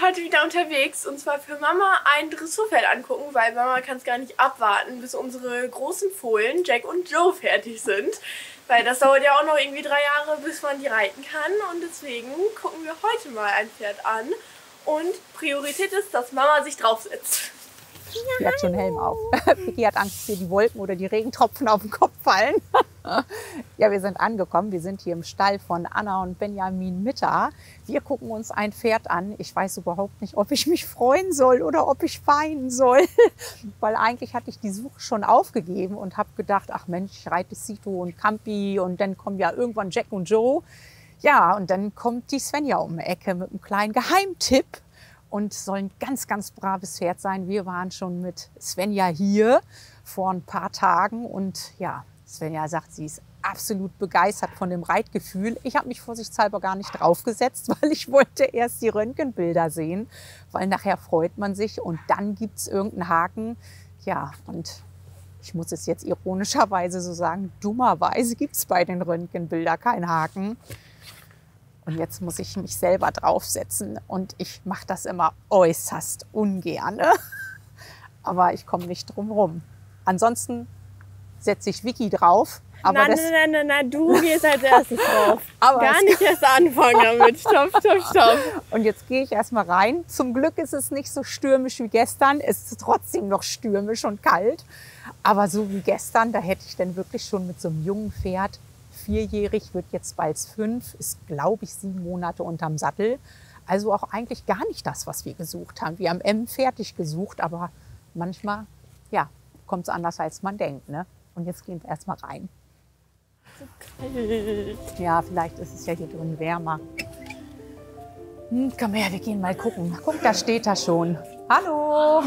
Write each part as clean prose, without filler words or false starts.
heute wieder unterwegs und zwar für Mama ein Dressurpferd angucken, weil Mama kann es gar nicht abwarten, bis unsere großen Fohlen Jack und Joe fertig sind. Weil das dauert ja auch noch irgendwie 3 Jahre, bis man die reiten kann und deswegen gucken wir heute mal ein Pferd an. Und Priorität ist, dass Mama sich draufsetzt. Die hat schon einen Helm auf. Vicky hat Angst, dass hier die Wolken oder die Regentropfen auf den Kopf fallen. Ja, wir sind angekommen. Wir sind hier im Stall von Anna und Benjamin Mitter. Wir gucken uns ein Pferd an. Ich weiß überhaupt nicht, ob ich mich freuen soll oder ob ich weinen soll. Weil eigentlich hatte ich die Suche schon aufgegeben und habe gedacht, ach Mensch, ich reite Sito und Campi und dann kommen ja irgendwann Jack und Joe. Ja, und dann kommt die Svenja um die Ecke mit einem kleinen Geheimtipp. Und soll ein ganz, ganz braves Pferd sein. Wir waren schon mit Svenja hier vor ein paar Tagen. Und ja, Svenja sagt, sie ist absolut begeistert von dem Reitgefühl. Ich habe mich vorsichtshalber gar nicht draufgesetzt, weil ich wollte erst die Röntgenbilder sehen. Weil nachher freut man sich und dann gibt es irgendeinen Haken. Ja, und ich muss es jetzt ironischerweise so sagen, dummerweise gibt es bei den Röntgenbildern keinen Haken. Und jetzt muss ich mich selber draufsetzen und ich mache das immer äußerst ungern. Aber ich komme nicht drum rum. Ansonsten setze ich Vicky drauf. Aber nein, du gehst als erstes drauf. Aber gar nicht erst anfangen damit. Stopp. Und jetzt gehe ich erstmal rein. Zum Glück ist es nicht so stürmisch wie gestern. Es ist trotzdem noch stürmisch und kalt. Aber so wie gestern, da hätte ich dann wirklich schon mit so einem jungen Pferd, 4-jährig, wird jetzt bald 5, ist, glaube ich, 7 Monate unterm Sattel. Also auch eigentlich gar nicht das, was wir gesucht haben. Wir haben M fertig gesucht, aber manchmal ja, kommt es anders, als man denkt. Ne? Und jetzt gehen wir erstmal rein. So kalt. Ja, vielleicht ist es ja hier drin wärmer. Komm her, wir gehen mal gucken. Guck, da steht er schon. Hallo!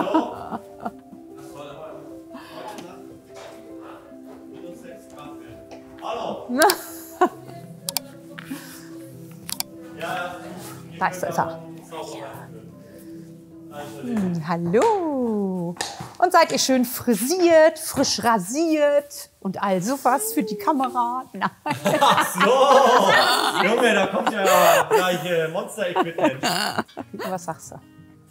Da ist er. Hallo. Und seid ihr schön frisiert, frisch rasiert und all sowas für die Kamera? Nein. Ach so! Junge, da kommt ja gleich Monster-Equipment. Was sagst du?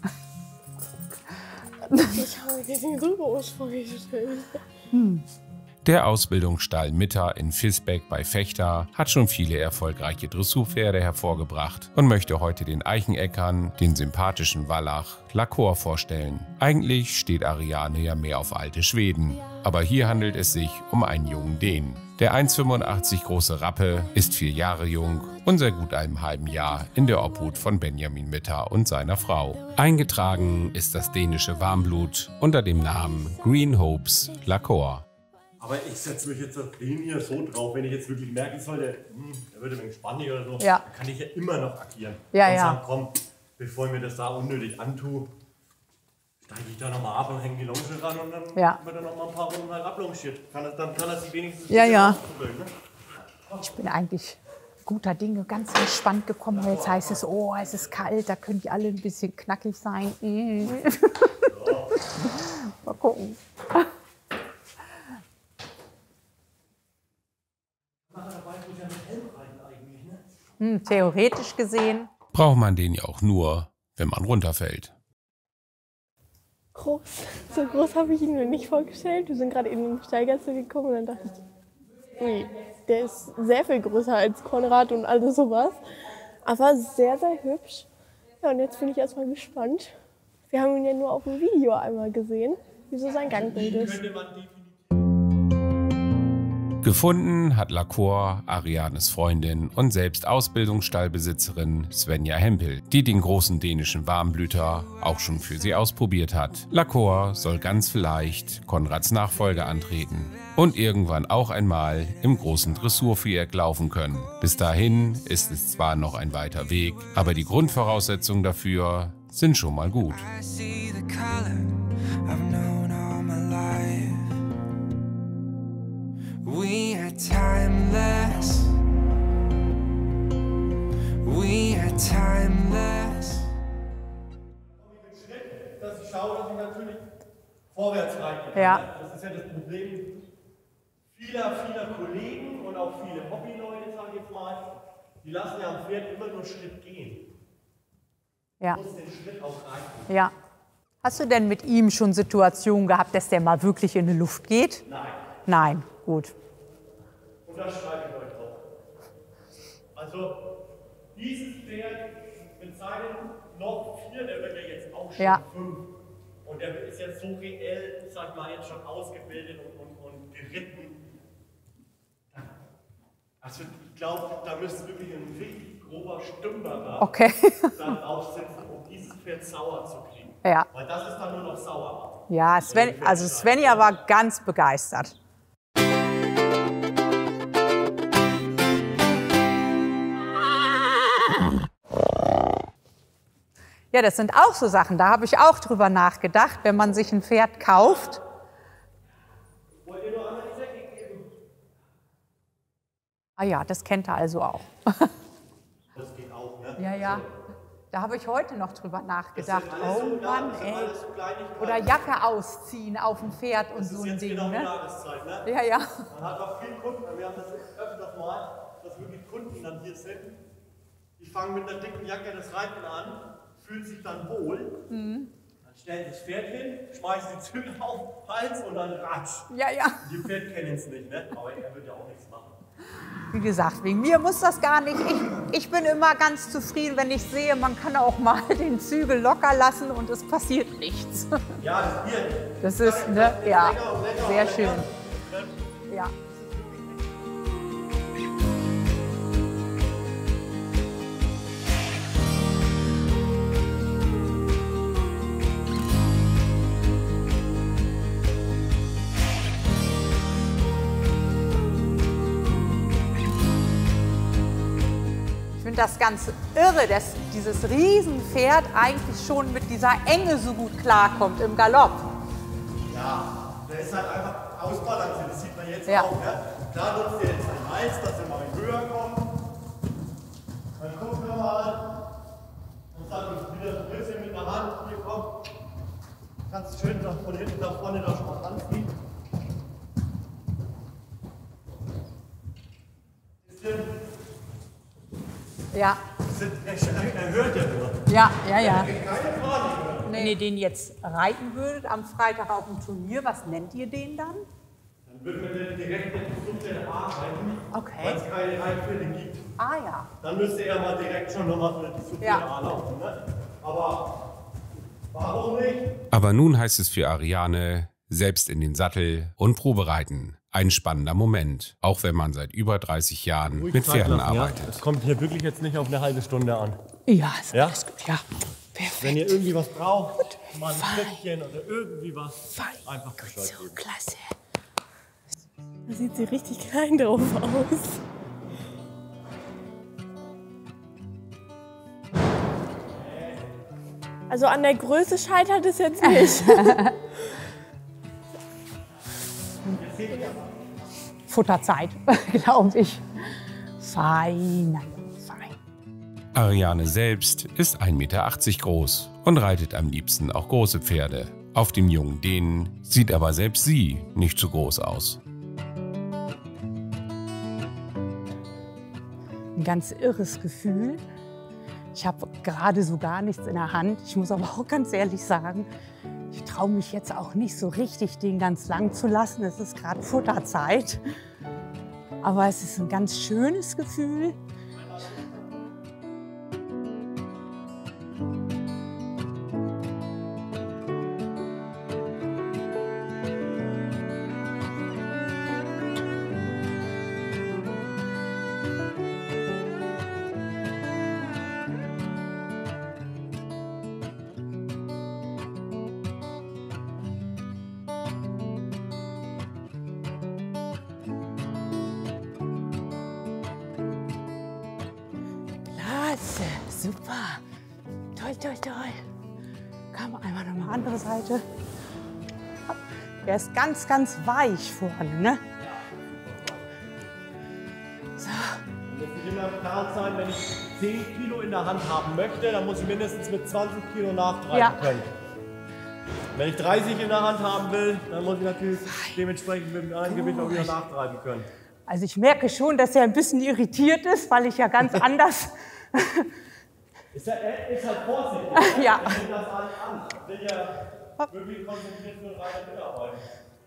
Ich habe mir den Rüberos vorgestellt. Der Ausbildungsstall Mitter in Visbeck bei Vechta hat schon viele erfolgreiche Dressurpferde hervorgebracht und möchte heute den Eicheneckern den sympathischen Wallach Lacor vorstellen. Eigentlich steht Ariane ja mehr auf alte Schweden, aber hier handelt es sich um einen jungen Dänen. Der 1,85 große Rappe ist 4 Jahre jung und seit gut einem halben Jahr in der Obhut von Benjamin Mitter und seiner Frau. Eingetragen ist das dänische Warmblut unter dem Namen Green Hopes Lacor. Aber ich setze mich jetzt auf den hier so drauf, wenn ich jetzt wirklich merken sollte, er würde ein wenig spannig oder so, ja, dann kann ich ja immer noch agieren. Ja, und ja. sagen, komm, bevor ich mir das da unnötig antue, steige ich da nochmal ab und hänge die Longe ran und dann wird er nochmal ein paar Runden halt ablongiert. Dann kann er sich wenigstens ausprobieren, ne? Ich bin eigentlich guter Dinge ganz entspannt gekommen. Jetzt heißt es, oh, es ist kalt, da können die alle ein bisschen knackig sein. Mal gucken. Theoretisch gesehen braucht man den ja auch nur, wenn man runterfällt. Groß. So groß habe ich ihn mir nicht vorgestellt. Wir sind gerade in den Steigasse gekommen und dann dachte ich, ui, der ist sehr viel größer als Konrad und alles sowas. Aber sehr, sehr hübsch. Ja, und jetzt bin ich erstmal gespannt. Wir haben ihn ja nur auf dem Video einmal gesehen, wie so sein Gangbild ist. Gefunden hat Lacor Arianes Freundin und selbst Ausbildungsstallbesitzerin Svenja Hempel, die den großen dänischen Warmblüter auch schon für sie ausprobiert hat. Lacor soll ganz vielleicht Konrads Nachfolger antreten und irgendwann auch einmal im großen Dressurviereck laufen können. Bis dahin ist es zwar noch ein weiter Weg, aber die Grundvoraussetzungen dafür sind schon mal gut. We are timeless. We are timeless. Dass ich schaue, dass ich natürlich vorwärts reite. Ja. Das ist ja das Problem vieler Kollegen und auch viele Hobbyleute, sage ich jetzt mal, die lassen ja am Pferd immer nur Schritt gehen. Ja. muss den Schritt auch reichen. Ja. Hast du denn mit ihm schon Situationen gehabt, dass der mal wirklich in die Luft geht? Nein. Nein, gut. Und das schreibe ich euch auch. Also, dieses Pferd mit seinen noch 4, der wird ja jetzt auch schon 5. Und der ist jetzt so reell, sag ich mal, jetzt schon ausgebildet und geritten. Also, ich glaube, da müsste wirklich ein richtig grober Stümperer dann aufsitzen, um dieses Pferd sauer zu kriegen. Ja. Weil das ist dann nur noch sauer. Ja, Svenja war ganz begeistert. Ja, das sind auch so Sachen, da habe ich auch drüber nachgedacht, wenn man sich ein Pferd kauft. Wollt ihr nur einmal die Säcke geben? Ah ja, das kennt er also auch. Das geht auch, ne? Ja, ja. Da habe ich heute noch drüber nachgedacht. Oh So, Mann, das sind ey. alles so Kleinigkeiten. Oder Jacke ausziehen auf dem Pferd und so ein jetzt Ding, genau die ne? Jahreszeit, ne? Ja, ja. Man hat auch viele Kunden, wir haben das öfters mal, dass wirklich Kunden dann hier sind. Die fangen mit einer dicken Jacke das Reiten an, fühlen sich dann wohl, dann stellen sie das Pferd hin, schmeißen die Zügel auf den Hals und dann ratsch. Ja, ja. Die Pferd kennen es nicht, ne? Aber er wird ja auch nichts machen. Wie gesagt, wegen mir muss das gar nicht. Ich bin immer ganz zufrieden, wenn ich sehe, man kann auch mal den Zügel locker lassen und es passiert nichts. Ja, das wird. Das ist, ne, ja, sehr schön. Ja. Ich finde das ganz irre, dass dieses Riesenpferd eigentlich schon mit dieser Enge so gut klarkommt im Galopp. Ja, der ist halt einfach ausbalanciert, das sieht man jetzt Ja. auch. Ne? Da nutzt er jetzt den Hals, dass er mal höher kommt. Dann gucken wir mal und sagen wieder ein bisschen mit der Hand, hier komm. Kannst schön von hinten nach vorne da schon mal ranziehen. Bisschen. Ja. Er hört ja nur. Ja, ja, ja. Keine Panik. Wenn ihr den jetzt reiten würdet am Freitag auf dem Turnier, was nennt ihr den dann? Dann würden wir den direkt in die Zugstelle A reiten, Okay. weil es keine Reitpferde gibt. Ah ja. Dann müsste er mal direkt schon nochmal für die Zugstelle A laufen. Ne? Aber warum nicht? Aber nun heißt es für Ariane, selbst in den Sattel und Probereiten. Ein spannender Moment, auch wenn man seit über 30 Jahren mit Pferden arbeitet. Es kommt hier wirklich jetzt nicht auf eine halbe Stunde an. Ja, ist Ja? alles gut. Ja, perfekt. Wenn ihr irgendwie was braucht, mal ein Stückchen oder irgendwie was, Fein. einfach Bescheid So, geben. klasse. Da sieht sie richtig klein drauf aus. Also an der Größe scheitert es jetzt nicht. Futterzeit, glaube ich. Fein, fein. Ariane selbst ist 1,80 Meter groß und reitet am liebsten auch große Pferde. Auf dem jungen Dänen sieht aber selbst sie nicht so groß aus. Ein ganz irres Gefühl. Ich habe gerade so gar nichts in der Hand. Ich muss aber auch ganz ehrlich sagen, ich traue mich jetzt auch nicht so richtig, den ganz lang zu lassen. Es ist gerade Futterzeit. Aber es ist ein ganz schönes Gefühl. Klasse, super. Toll, toll, toll. Komm, einmal noch mal andere Seite. Der ist ganz, ganz weich vorne, ne? So. Muss ich immer klar sein, wenn ich 10 Kilo in der Hand haben möchte, dann muss ich mindestens mit 20 Kilo nachtreiben Ja. können. Wenn ich 30 in der Hand haben will, dann muss ich natürlich dementsprechend mit dem einen Gewicht auch wieder nachtreiben können. Also ich merke schon, dass er ein bisschen irritiert ist, weil ich ja ganz anders Ist halt vorsichtig. Ja. Ich nehme das alles an. Ich will ja wirklich konzentriert für den Reiter mitarbeiten.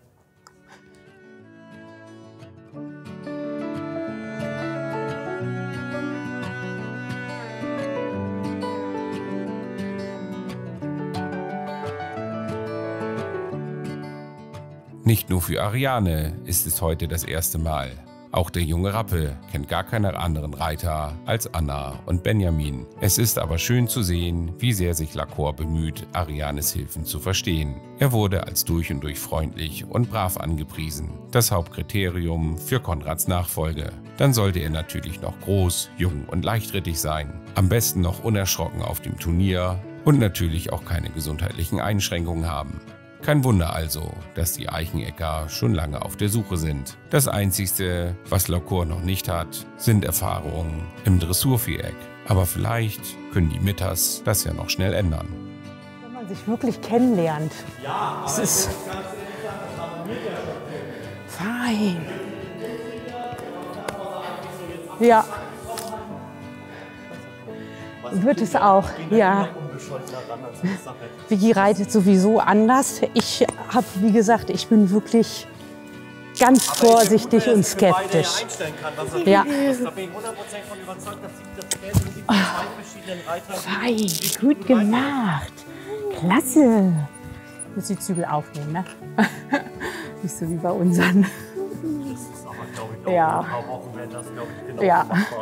Nicht nur für Ariane ist es heute das erste Mal. Auch der junge Rappe kennt gar keine anderen Reiter als Anna und Benjamin. Es ist aber schön zu sehen, wie sehr sich Lacor bemüht, Arianes Hilfen zu verstehen. Er wurde als durch und durch freundlich und brav angepriesen. Das Hauptkriterium für Konrads Nachfolge. Dann sollte er natürlich noch groß, jung und leichtrittig sein. Am besten noch unerschrocken auf dem Turnier und natürlich auch keine gesundheitlichen Einschränkungen haben. Kein Wunder also, dass die Eichenecker schon lange auf der Suche sind. Das Einzigste, was Lacor noch nicht hat, sind Erfahrungen im Dressurviereck. Aber vielleicht können die Mitters das ja noch schnell ändern. Wenn man sich wirklich kennenlernt. Ja, Es ist fein. Ja. Wird es auch, ja. Vicky reitet sowieso anders. Ich habe, wie gesagt, ich bin wirklich ganz vorsichtig und skeptisch. Ja. Da bin ich 100% von überzeugt, dass sie das Pferd in die zwei verschiedenen Reitern. Fein, gut gemacht. Klasse. Ich muss die Zügel aufnehmen, ne? Nicht so wie bei unseren. Das ist aber, glaube ich, Ja. in ein paar Wochen werden das, glaube ich, genau Ja. machbar.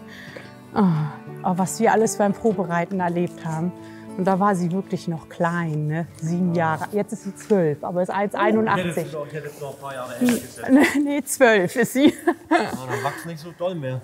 Aber was wir alles beim Probereiten erlebt haben. Und da war sie wirklich noch klein, ne? 7 Jahre. Jetzt ist sie 12, aber ist 1,81. Ich hätte jetzt noch ein paar Jahre älter gesetzt. Nee, 12 ist sie. Dann wächst nicht so doll mehr.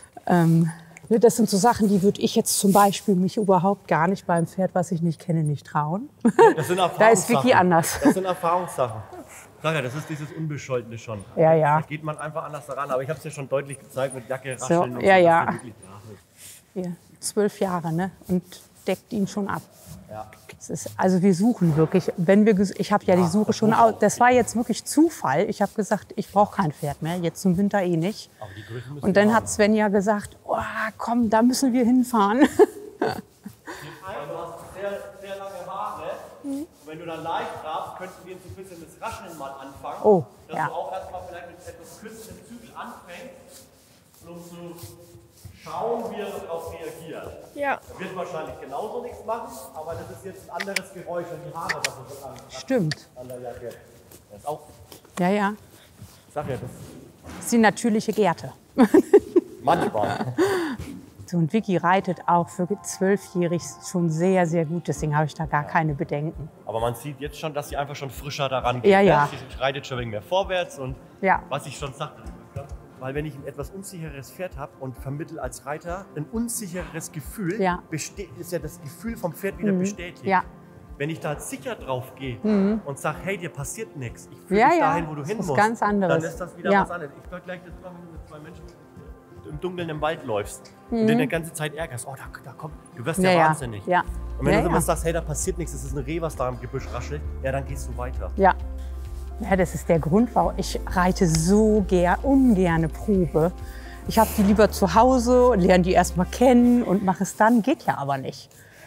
Das sind so Sachen, die würde ich jetzt zum Beispiel mich überhaupt gar nicht beim Pferd, was ich nicht kenne, nicht trauen. Das sind Da ist Vicky anders. Das sind Erfahrungssachen. Sag ja, das ist dieses Unbescholtene schon. Ja, ja. Da geht man einfach anders daran. Aber ich habe es dir schon deutlich gezeigt mit Jacke, So, Rascheln und ja, so. ja. Das ist wirklich brav. Hier, 12 Jahre, ne? Und deckt ihn schon ab. Ja. Es ist, also wir suchen wirklich. Ich habe ja die Suche schon aus. Das war jetzt wirklich Zufall. Ich habe gesagt, ich brauche kein Pferd mehr. Jetzt zum Winter eh nicht. Aber die Größen müssen Und dann wir hat haben. Svenja gesagt, oh, komm, da müssen wir hinfahren. Du hast sehr, sehr lange Haare. Und wenn du dann leicht trabst, könnten wir so ein bisschen das Rascheln mal anfangen. Oh, dass ja. du auch erstmal vielleicht mit etwas kürzeren Zügel anfängst, um zu schauen, wie er darauf reagiert. Ja. Er wird wahrscheinlich genauso nichts machen, aber das ist jetzt ein anderes Geräusch und die Haare, was er so Stimmt. an der Jacke. Das ist auch, Ja, ja. ich sag ja, das Das ist die natürliche Gerte. manchmal. So, und Vicky reitet auch für 12-jährig schon sehr, sehr gut. Deswegen habe ich da gar keine Bedenken. Aber man sieht jetzt schon, dass sie einfach schon frischer daran geht. Ja, ja. Sie reitet schon wegen mehr vorwärts und Ja. was ich schon sagte. Weil wenn ich ein etwas unsicheres Pferd habe und vermittle als Reiter ein unsicheres Gefühl, Ja. ist ja das Gefühl vom Pferd wieder bestätigt. Ja. Wenn ich da sicher drauf gehe und sage, hey, dir passiert nichts, ich führe Ja, dich ja. dahin, wo du Das hin ist musst, ganz anderes. dann ist das wieder Ja. was anderes. Ich vergleiche das immer, wenn du mit zwei Menschen im Dunkeln im Wald läufst und dir die ganze Zeit ärgerst. Oh, da kommt, du wirst ja, Ja, ja. wahnsinnig. Ja. Und wenn Ja, du immer ja. sagst, hey, da passiert nichts, das ist ein Reh, was da im Gebüsch raschelt, ja, dann gehst du weiter. Ja. Ja, das ist der Grund, warum ich reite so ungerne Probe. Ich habe die lieber zu Hause und lerne die erst mal kennen und mache es dann. Geht ja aber nicht.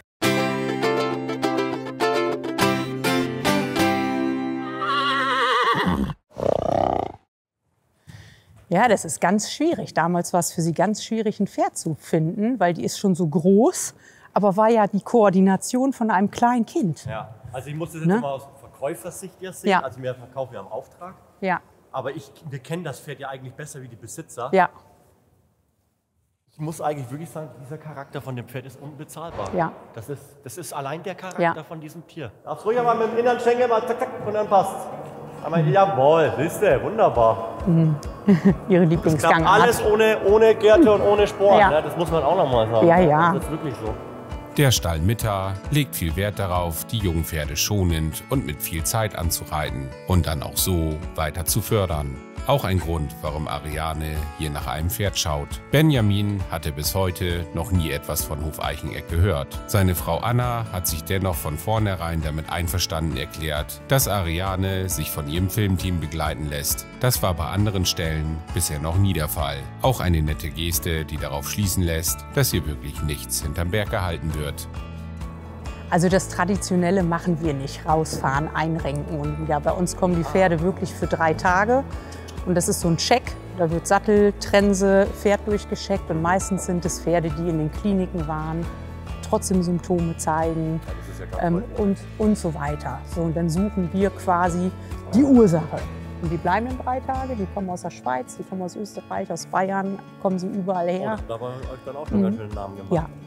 Ja, das ist ganz schwierig. Damals war es für sie ganz schwierig, ein Pferd zu finden, weil die ist schon so groß. Aber war ja die Koordination von einem kleinen Kind. Ja, also ich muss das jetzt Ne? immer aus Verkäufersicht jetzt sehen. Ja. Also wir verkaufen ja im Auftrag. Ja, Aber wir kennen das Pferd ja eigentlich besser wie die Besitzer. ja, Ich muss eigentlich wirklich sagen, dieser Charakter von dem Pferd ist unbezahlbar. Ja. Das ist allein der Charakter Ja. von diesem Tier. Darfst ruhig mal mit dem inneren Schenkel mal zack, zack und dann passt. Aber jawohl, siehst du, wunderbar. ihre Klappt Lieblingsgangart. alles ohne Gerte und ohne Sporen. Ja. Ne? Das muss man auch noch mal sagen. Ja, ja. Das ist wirklich so. Der Stall Mitter legt viel Wert darauf, die Jungpferde schonend und mit viel Zeit anzureiten und dann auch so weiter zu fördern. Auch ein Grund, warum Ariane hier nach einem Pferd schaut. Benjamin hatte bis heute noch nie etwas von Hof Eicheneck gehört. Seine Frau Anna hat sich dennoch von vornherein damit einverstanden erklärt, dass Ariane sich von ihrem Filmteam begleiten lässt. Das war bei anderen Stellen bisher noch nie der Fall. Auch eine nette Geste, die darauf schließen lässt, dass hier wirklich nichts hinterm Berg gehalten wird. Also das Traditionelle machen wir nicht, rausfahren, einrenken und wieder. Bei uns kommen die Pferde wirklich für 3 Tage und das ist so ein Check. Da wird Sattel, Trense, Pferd durchgecheckt und meistens sind es Pferde, die in den Kliniken waren, trotzdem Symptome zeigen und so weiter. So, und dann suchen wir quasi die Ursache. Und die bleiben in 3 Tage, die kommen aus der Schweiz, die kommen aus Österreich, aus Bayern, kommen sie überall her. Da war euch dann auch schon ganz schön Namen gemacht. Ja.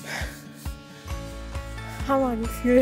Hammergefühl.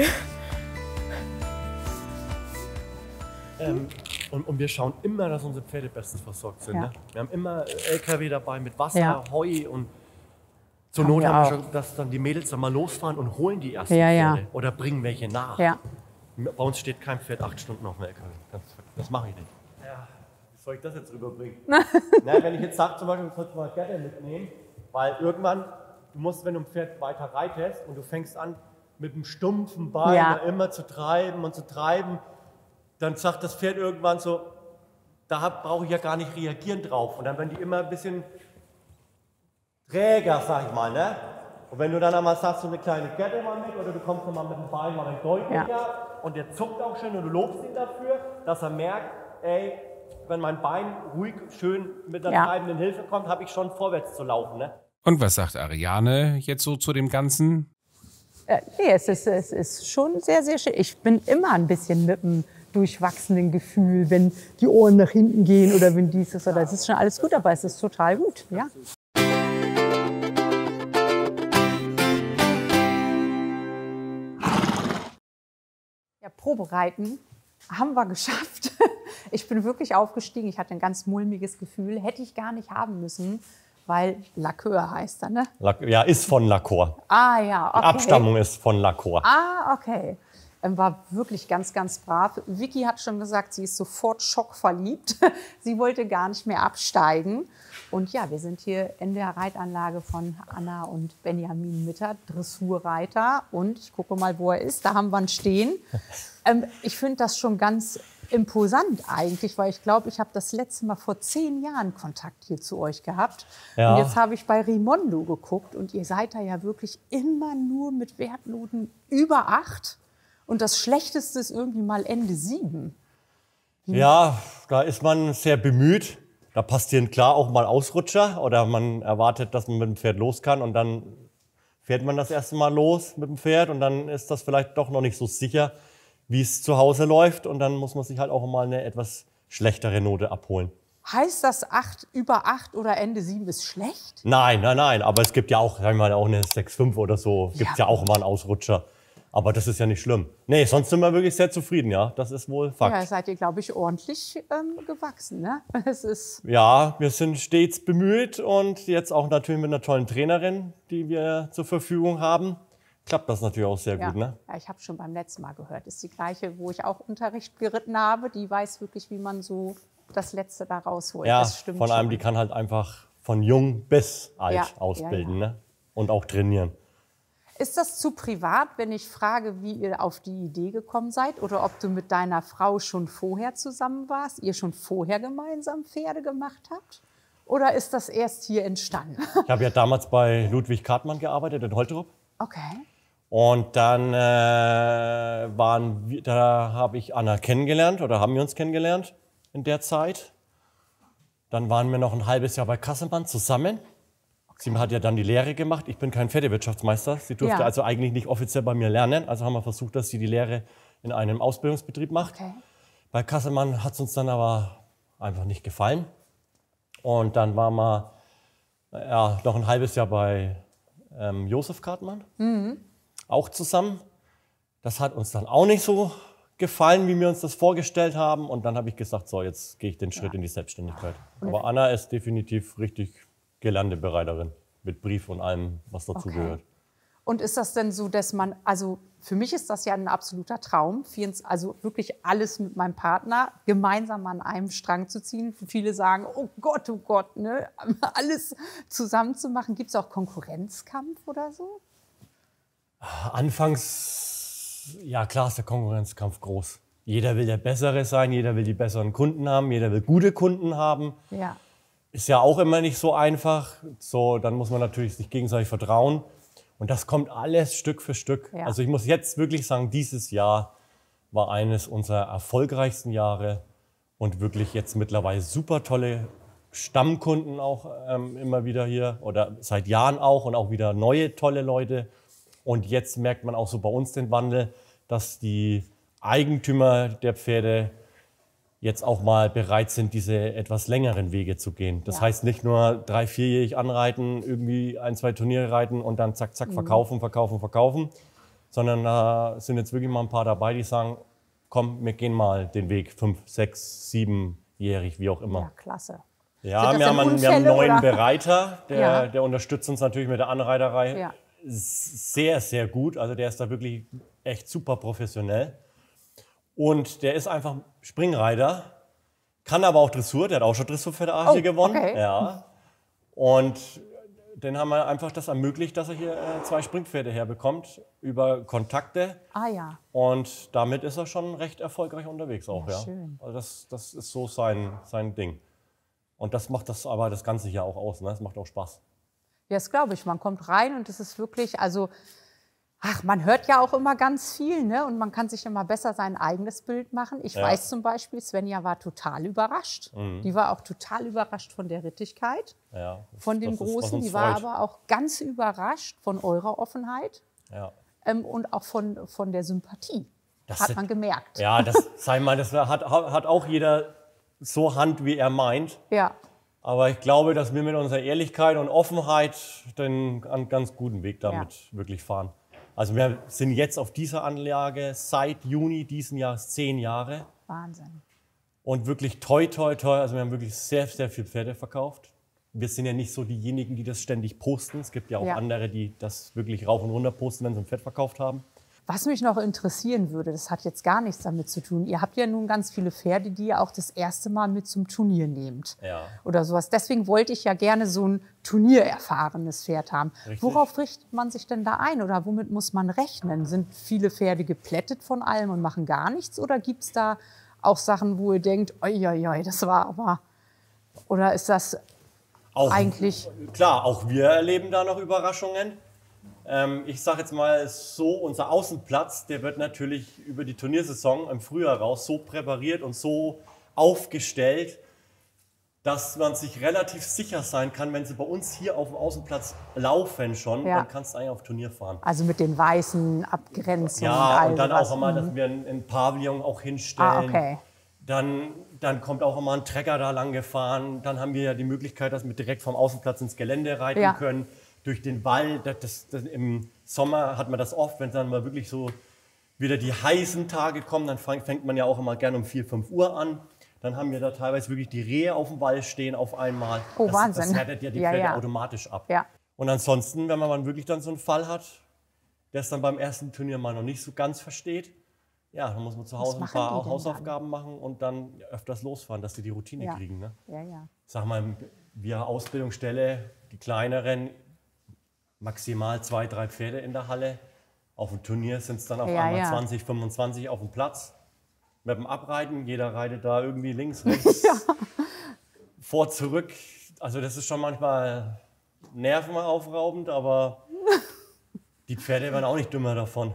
Und wir schauen immer, dass unsere Pferde bestens versorgt sind. Ja. Ne? Wir haben immer LKW dabei mit Wasser, Ja. Heu und zur Haben Not wir haben auch. wir schon, dass dann die Mädels dann mal losfahren und holen die ersten Ja, ja. Pferde oder bringen welche nach. Ja. Bei uns steht kein Pferd 8 Stunden auf dem LKW. Das mache ich nicht. Ja, wie soll ich das jetzt rüberbringen? Na, wenn ich jetzt sage, zum Beispiel, du sollst mal Gerte mitnehmen, weil irgendwann, du musst, wenn du ein Pferd weiter reitest und du fängst an, mit dem stumpfen Bein Ja. immer zu treiben und zu treiben, dann sagt das Pferd irgendwann so, da brauche ich ja gar nicht reagieren drauf. Und dann werden die immer ein bisschen träger, sag ich mal. Ne? Und wenn du dann einmal sagst, so eine kleine Kette mal mit oder du kommst nochmal mit dem Bein mal ein deutlicher und der zuckt auch schön und du lobst ihn dafür, dass er merkt, ey, wenn mein Bein ruhig, schön mit der treibenden Hilfe kommt, habe ich schon vorwärts zu laufen. Ne? Und was sagt Ariane jetzt so zu dem Ganzen? Nee, es ist schon sehr, sehr schön. Ich bin immer ein bisschen mit einem durchwachsenen Gefühl, wenn die Ohren nach hinten gehen oder wenn dieses oder das ist schon alles gut, aber es ist total gut. Ja. Ja, Probereiten haben wir geschafft. Ich bin wirklich aufgestiegen. Ich hatte ein ganz mulmiges Gefühl. Hätte ich gar nicht haben müssen, weil Lacquer heißt er, ne? Ja, ist von Lacor. Ah ja, okay. Die Abstammung ist von Lacor. Ah, okay. War wirklich ganz, ganz brav. Vicky hat schon gesagt, sie ist sofort schockverliebt. Sie wollte gar nicht mehr absteigen. Und ja, wir sind hier in der Reitanlage von Anna und Benjamin Mitter, Dressurreiter. Und ich gucke mal, wo er ist. Da haben wir ihn stehen. Ich finde das schon ganz imposant eigentlich, weil ich glaube, ich habe das letzte Mal vor 10 Jahren Kontakt hier zu euch gehabt. Ja. Und jetzt habe ich bei Rimondo geguckt und ihr seid da ja wirklich immer nur mit Wertnoten über 8. Und das Schlechteste ist irgendwie mal Ende 7. Ja, da ist man sehr bemüht. Da passieren klar auch mal Ausrutscher oder man erwartet, dass man mit dem Pferd los kann und dann fährt man das erste Mal los mit dem Pferd und dann ist das vielleicht doch noch nicht so sicher, wie es zu Hause läuft und dann muss man sich halt auch mal eine etwas schlechtere Note abholen. Heißt das 8 über 8 oder Ende 7 ist schlecht? Nein, aber es gibt ja auch, sagen wir mal, auch eine 6,5 oder so, gibt es ja auch mal einen Ausrutscher. Aber das ist ja nicht schlimm. Nee, sonst sind wir wirklich sehr zufrieden, ja. Das ist wohl Fakt. Ja, seid ihr, glaube ich, ordentlich gewachsen, ne? Es ist Ja, wir sind stets bemüht und jetzt auch natürlich mit einer tollen Trainerin, die wir zur Verfügung haben, klappt das natürlich auch sehr gut, ne? Ja, ich habe schon beim letzten Mal gehört. Ist die gleiche, wo ich auch Unterricht geritten habe. Die weiß wirklich, wie man so das Letzte da rausholt. Ja, Das stimmt von einem, schon. die kann halt einfach von jung bis alt Ja, ausbilden, ja. ne? Und auch trainieren. Ist das zu privat, wenn ich frage, wie ihr auf die Idee gekommen seid? Oder ob du mit deiner Frau schon vorher zusammen warst, ihr schon vorher gemeinsam Pferde gemacht habt? Oder ist das erst hier entstanden? Ich habe ja damals bei Ludwig Kartmann gearbeitet in Holterup. Okay. Und dann da habe ich Anna kennengelernt oder haben wir uns kennengelernt in der Zeit. Dann waren wir noch ein halbes Jahr bei Kassemann zusammen. Sie hat ja dann die Lehre gemacht. Ich bin kein Pferdewirtschaftsmeister. Sie durfte Ja. also eigentlich nicht offiziell bei mir lernen. Also haben wir versucht, dass sie die Lehre in einem Ausbildungsbetrieb macht. Okay. Bei Kassemann hat es uns dann aber einfach nicht gefallen. Und dann waren wir noch ein halbes Jahr bei Josef Kartmann, auch zusammen. Das hat uns dann auch nicht so gefallen, wie wir uns das vorgestellt haben. Und dann habe ich gesagt, so, jetzt gehe ich den Schritt in die Selbstständigkeit. Aber Anna ist definitiv richtig gelernte Bereiterin mit Brief und allem, was dazu gehört. Und ist das denn so, dass man, also für mich ist das ja ein absoluter Traum, also wirklich alles mit meinem Partner gemeinsam an einem Strang zu ziehen. Viele sagen, oh Gott, ne? Alles zusammen zu machen. Gibt es auch Konkurrenzkampf oder so? Anfangs, ja klar ist der Konkurrenzkampf groß. Jeder will der Bessere sein, jeder will die besseren Kunden haben, jeder will gute Kunden haben. Ja. Ist ja auch immer nicht so einfach. So, dann muss man natürlich sich gegenseitig vertrauen. Und das kommt alles Stück für Stück. Ja. Also ich muss jetzt wirklich sagen, dieses Jahr war eines unserer erfolgreichsten Jahre und wirklich jetzt mittlerweile super tolle Stammkunden auch immer wieder hier oder seit Jahren auch und auch wieder neue tolle Leute. Und jetzt merkt man auch so bei uns den Wandel, dass die Eigentümer der Pferde jetzt auch mal bereit sind, diese etwas längeren Wege zu gehen. Das heißt nicht nur 3-, 4-jährig anreiten, irgendwie 1, 2 Turniere reiten und dann zack, zack, verkaufen, sondern da sind jetzt wirklich mal ein paar dabei, die sagen, komm, wir gehen mal den Weg 5-, 6-, 7-jährig, wie auch immer. Ja, klasse. Ja, Sind das wir haben denn einen Unfälle, neuen oder? Bereiter, Ja. der unterstützt uns natürlich mit der Anreiterei Ja. sehr, sehr gut. Also der ist da wirklich echt super professionell. Und der ist einfach Springreiter, kann aber auch Dressur, der hat auch schon Dressur für der A hier gewonnen. okay. Ja. Und dann haben wir einfach das ermöglicht, dass er hier 2 Springpferde herbekommt über Kontakte. Ah ja. Und damit ist er schon recht erfolgreich unterwegs auch. Ja. schön. Also das ist so sein Ding. Und das macht das aber das ganze Jahr auch aus. Ne? Das macht auch Spaß. Ja, das glaube ich. Man kommt rein und es ist wirklich, also, man hört ja auch immer ganz viel, ne? Und man kann sich immer besser sein eigenes Bild machen. Ich weiß zum Beispiel, Svenja war total überrascht. Die war auch total überrascht von der Rittigkeit, Ja, von dem das ist, was Großen. uns Die war freut. aber auch ganz überrascht von eurer Offenheit Ja. und auch von der Sympathie. Das Hat sind- man gemerkt. Ja, das hat auch jeder so Hand, wie er meint. Ja. Aber ich glaube, dass wir mit unserer Ehrlichkeit und Offenheit einen ganz guten Weg damit wirklich fahren. Also wir sind jetzt auf dieser Anlage seit Juni diesen Jahres 10 Jahre. Wahnsinn. Und wirklich toi, toi, toi. Also wir haben wirklich sehr, sehr viel Pferde verkauft. Wir sind ja nicht so diejenigen, die das ständig posten. Es gibt ja auch andere, die das wirklich rauf und runter posten, wenn sie ein Pferd verkauft haben. Was mich noch interessieren würde, das hat jetzt gar nichts damit zu tun. Ihr habt ja nun ganz viele Pferde, die ihr auch das erste Mal mit zum Turnier nehmt. Ja. Oder sowas. Deswegen wollte ich ja gerne so ein turniererfahrenes Pferd haben. Richtig. Worauf richtet man sich denn da ein oder womit muss man rechnen? Sind viele Pferde geplättet von allem und machen gar nichts? Oder gibt es da auch Sachen, wo ihr denkt, oi, das war aber... Oder ist das Auch, eigentlich... Klar, auch wir erleben da noch Überraschungen. Ich sage jetzt mal so, unser Außenplatz, der wird natürlich über die Turniersaison im Frühjahr raus so präpariert und so aufgestellt, dass man sich relativ sicher sein kann, wenn sie bei uns hier auf dem Außenplatz laufen schon, dann kannst du eigentlich auf Turnier fahren. Also mit den weißen Abgrenzungen Ja, all und dann sowas. auch immer, dass wir ein Pavillon auch hinstellen. Ah, okay. Dann kommt auch immer ein Trecker da lang gefahren. Dann haben wir ja die Möglichkeit, dass wir direkt vom Außenplatz ins Gelände reiten können. Durch den Wald. Im Sommer hat man das oft, wenn dann mal wirklich so wieder die heißen Tage kommen, dann fängt man ja auch immer gerne um 4, 5 Uhr an. Dann haben wir da teilweise wirklich die Rehe auf dem Wall stehen auf einmal. Oh, Wahnsinn. Das härtet ja die Pferde automatisch ab. Ja. Und ansonsten, wenn man dann wirklich dann so einen Fall hat, der es dann beim ersten Turnier mal noch nicht so ganz versteht, ja, dann muss man zu Hause ein machen paar die denn Hausaufgaben machen und dann öfters losfahren, dass die die Routine Ja. kriegen. Ne? Ja. Sag mal, wir Ausbildungsstelle, die kleineren, maximal 2, 3 Pferde in der Halle. Auf dem Turnier sind es dann auf einmal 20, 25 auf dem Platz. Mit dem Abreiten, jeder reitet da irgendwie links, rechts, vor, zurück. Also das ist schon manchmal nervenaufraubend, aber die Pferde werden auch nicht dümmer davon.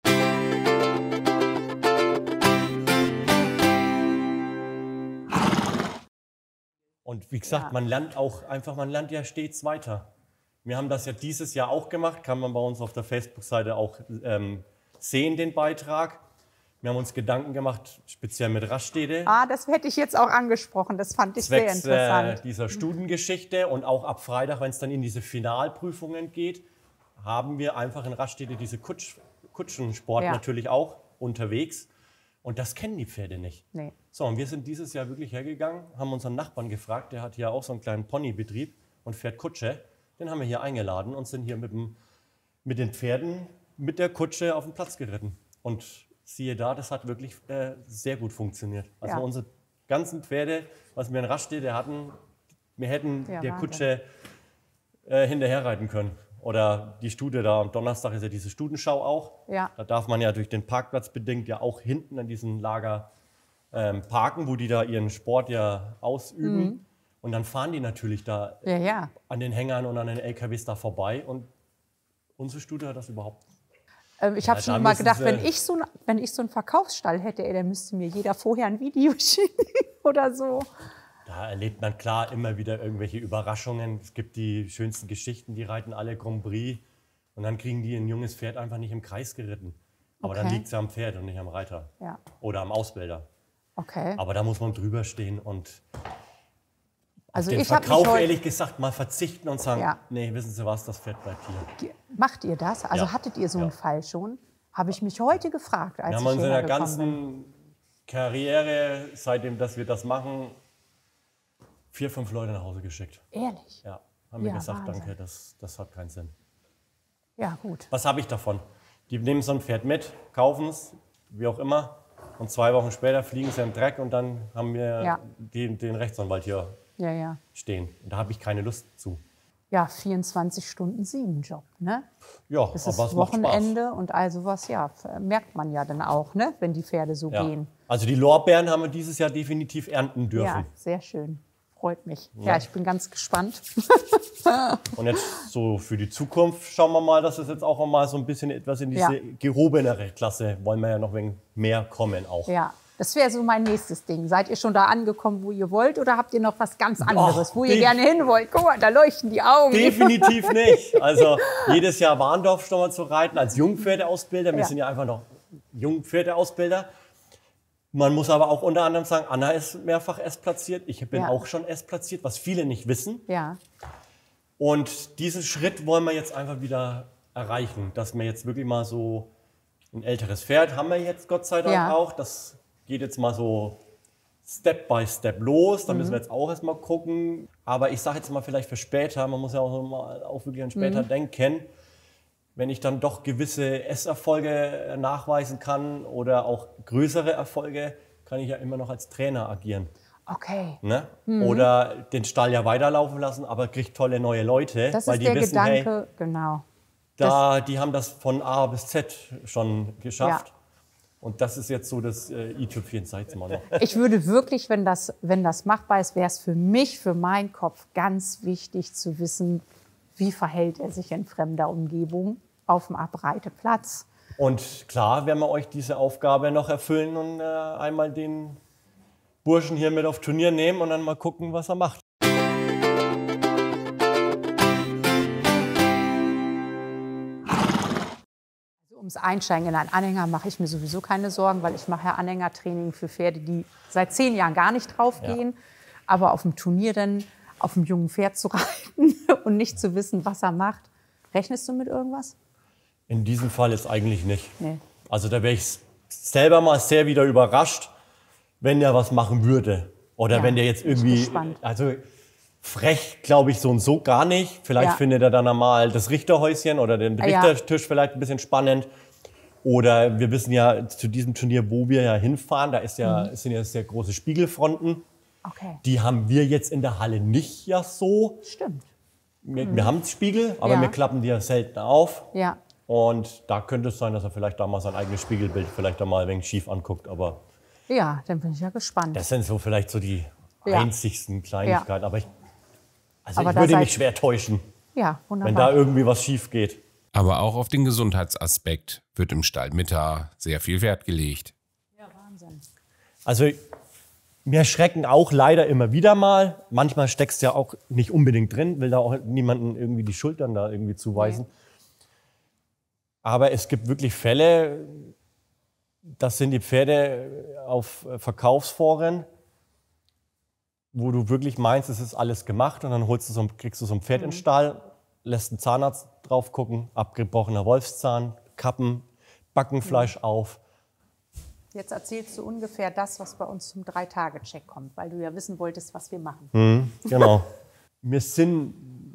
Und wie gesagt, man lernt auch einfach, man lernt ja stets weiter. Wir haben das ja dieses Jahr auch gemacht, kann man bei uns auf der Facebook-Seite auch sehen, den Beitrag. Wir haben uns Gedanken gemacht, speziell mit Raststätte, Das hätte ich jetzt auch angesprochen. Das fand ich sehr zwecks interessant. dieser Studiengeschichte und auch ab Freitag, wenn es dann in diese Finalprüfungen geht, haben wir einfach in Raststätte diese Kutschensport natürlich auch unterwegs. Und das kennen die Pferde nicht. Nee. So, und wir sind dieses Jahr wirklich hergegangen, haben unseren Nachbarn gefragt, der hat hier auch so einen kleinen Ponybetrieb und fährt Kutsche. Den haben wir hier eingeladen und sind hier mit dem mit den Pferden, mit der Kutsche auf den Platz geritten. Und siehe da, das hat wirklich sehr gut funktioniert. Also unsere ganzen Pferde, was wir in Raststätte hatten, wir hätten der Wahnsinn. Kutsche hinterher reiten können. Oder die Stute da, am Donnerstag ist ja diese Stutenschau auch. Ja. Da darf man ja durch den Parkplatz bedingt ja auch hinten an diesem Lager parken, wo die da ihren Sport ja ausüben. Und dann fahren die natürlich da an den Hängern und an den LKWs da vorbei. Und unsere Stute hat das überhaupt nicht. Ich habe da schon mal müssen gedacht, sie- wenn ich so einen Verkaufsstall hätte, dann müsste mir jeder vorher ein Video schicken oder so. Da erlebt man klar immer wieder irgendwelche Überraschungen. Es gibt die schönsten Geschichten, die reiten alle Grand Prix. Und dann kriegen die ein junges Pferd einfach nicht im Kreis geritten. Aber dann Okay. liegt es am Pferd und nicht am Reiter. Ja. Oder am Ausbilder. Okay. Aber da muss man drüber stehen und Also den ich habe Verkauf mich heute, ehrlich gesagt mal verzichten und sagen, Ja. nee, wissen Sie was, das Pferd bleibt hier. macht ihr das? Also Ja. hattet ihr so Ja. einen Fall schon? Habe ich mich heute gefragt, als Wir haben ich uns in hierher der gekommen bin. ganzen Karriere, seitdem dass wir das machen, 4, 5 Leute nach Hause geschickt. Ehrlich? Ja, haben wir Ja, gesagt, Wahnsinn. danke, das hat keinen Sinn. Ja, gut. Was habe ich davon? Die nehmen so ein Pferd mit, kaufen es, wie auch immer, und 2 Wochen später fliegen sie im Dreck und dann haben wir Ja. den Rechtsanwalt hier Ja, ja. stehen. Und da habe ich keine Lust zu. Ja, 24 Stunden 7 Job, ne? Ja, Es aber ist es macht Spaß. Wochenende und all sowas, ja, merkt man ja dann auch, ne? Wenn die Pferde so Ja. gehen. Also die Lorbeeren haben wir dieses Jahr definitiv ernten dürfen. Ja, sehr schön. Freut mich. Ja, ich bin ganz gespannt. Und jetzt so für die Zukunft schauen wir mal, dass es jetzt auch mal so ein bisschen etwas in diese Ja. gehobenere Klasse, wollen wir ja noch wegen mehr kommen auch. Ja, das wäre so mein nächstes Ding. Seid ihr schon da angekommen, wo ihr wollt, oder habt ihr noch was ganz anderes, wo ihr gerne hin wollt? Guck mal, da leuchten die Augen. Definitiv nicht. Also jedes Jahr Warndorf schon mal zu reiten als Jungpferdeausbilder. Wir Ja. sind ja einfach noch Jungpferdeausbilder. Man muss aber auch unter anderem sagen, Anna ist mehrfach S-platziert. Ich bin Ja. auch schon S-platziert, was viele nicht wissen. Ja, Und diesen Schritt wollen wir jetzt einfach wieder erreichen, dass wir jetzt wirklich mal so ein älteres Pferd haben wir jetzt Gott sei Dank Ja. auch. Das geht jetzt mal so Step by Step los. Da müssen Mhm. wir jetzt auch erstmal gucken. Aber ich sage jetzt mal vielleicht für später, man muss ja auch, mal auch wirklich an später Mhm. denken, wenn ich dann doch gewisse S-Erfolge nachweisen kann oder auch größere Erfolge, kann ich ja immer noch als Trainer agieren. okay. Ne? Mhm. Oder den Stall ja weiterlaufen lassen, aber kriegt tolle neue Leute, Das weil ist die der wissen, Gedanke, genau. hey, die haben das von A bis Z schon geschafft. Ja. Und das ist jetzt so das i-Tüpfchen, sag ich mal noch. Ich würde wirklich, wenn das machbar ist, wäre es für mich, für meinen Kopf ganz wichtig zu wissen, wie verhält er sich in fremder Umgebung auf dem Abreiteplatz. Und klar werden wir euch diese Aufgabe noch erfüllen und einmal den Burschen hier mit auf Turnier nehmen und dann mal gucken, was er macht. Ums Einsteigen in einen Anhänger mache ich mir sowieso keine Sorgen, weil ich mache ja Anhängertraining für Pferde, die seit 10 Jahren gar nicht draufgehen. Aber auf dem Turnier dann auf einem jungen Pferd zu reiten und nicht zu wissen, was er macht. Rechnest du mit irgendwas? In diesem Fall jetzt eigentlich nicht. Nee. Also da wäre ich selber mal sehr wieder überrascht, wenn der was machen würde. Oder Ja, wenn der jetzt bin ich irgendwie, gespannt. also frech glaube ich so und so gar nicht. Vielleicht Ja. findet er dann einmal das Richterhäuschen oder den Ah, ja. Richtertisch vielleicht ein bisschen spannend. Oder wir wissen ja zu diesem Turnier, wo wir ja hinfahren, da ist ja, Mhm. sind ja sehr große Spiegelfronten. Okay, Die haben wir jetzt in der Halle nicht ja so. stimmt. Wir haben Spiegel, aber Ja. wir klappen die ja selten auf. Ja, Und da könnte es sein, dass er vielleicht da mal sein eigenes Spiegelbild vielleicht da mal ein wenig schief anguckt. Aber ja, dann bin ich ja gespannt. das sind so vielleicht so die Ja. einzigsten Kleinigkeiten. Aber ich Aber ich da würde seid- mich schwer täuschen, Ja, wenn da wunderbar. irgendwie was schief geht. Aber auch auf den Gesundheitsaspekt wird im Stall Mitta sehr viel Wert gelegt. Also mir schrecken auch leider immer wieder mal. Manchmal steckst du ja auch nicht unbedingt drin, will da auch niemanden irgendwie die Schultern da irgendwie zuweisen. Aber es gibt wirklich Fälle, das sind die Pferde auf Verkaufsforen, wo du wirklich meinst, es ist alles gemacht und dann kriegst du so ein Pferd in den Stall, lässt einen Zahnarzt drauf gucken, abgebrochener Wolfszahn, Kappen, Backenfleisch auf. Jetzt erzählst du ungefähr das, was bei uns zum 3-Tage-Check kommt, weil du ja wissen wolltest, was wir machen. Genau. Wir sind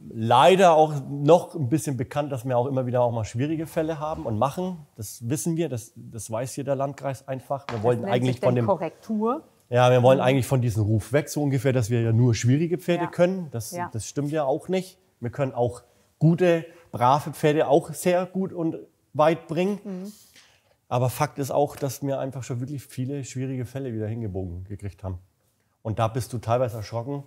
leider auch noch ein bisschen bekannt, dass wir auch immer wieder auch mal schwierige Fälle haben und machen. Das wissen wir, das weiß jeder Landkreis einfach. Wir wollen eigentlich von dem Korrektur. Ja, wir wollen eigentlich von diesem Ruf weg, so ungefähr, dass wir ja nur schwierige Pferde können. Das stimmt ja auch nicht. Wir können auch gute, brave Pferde auch sehr gut und weit bringen. Mhm. Aber Fakt ist auch, dass wir einfach schon wirklich viele schwierige Fälle wieder hingebogen gekriegt haben. Und da bist du teilweise erschrocken.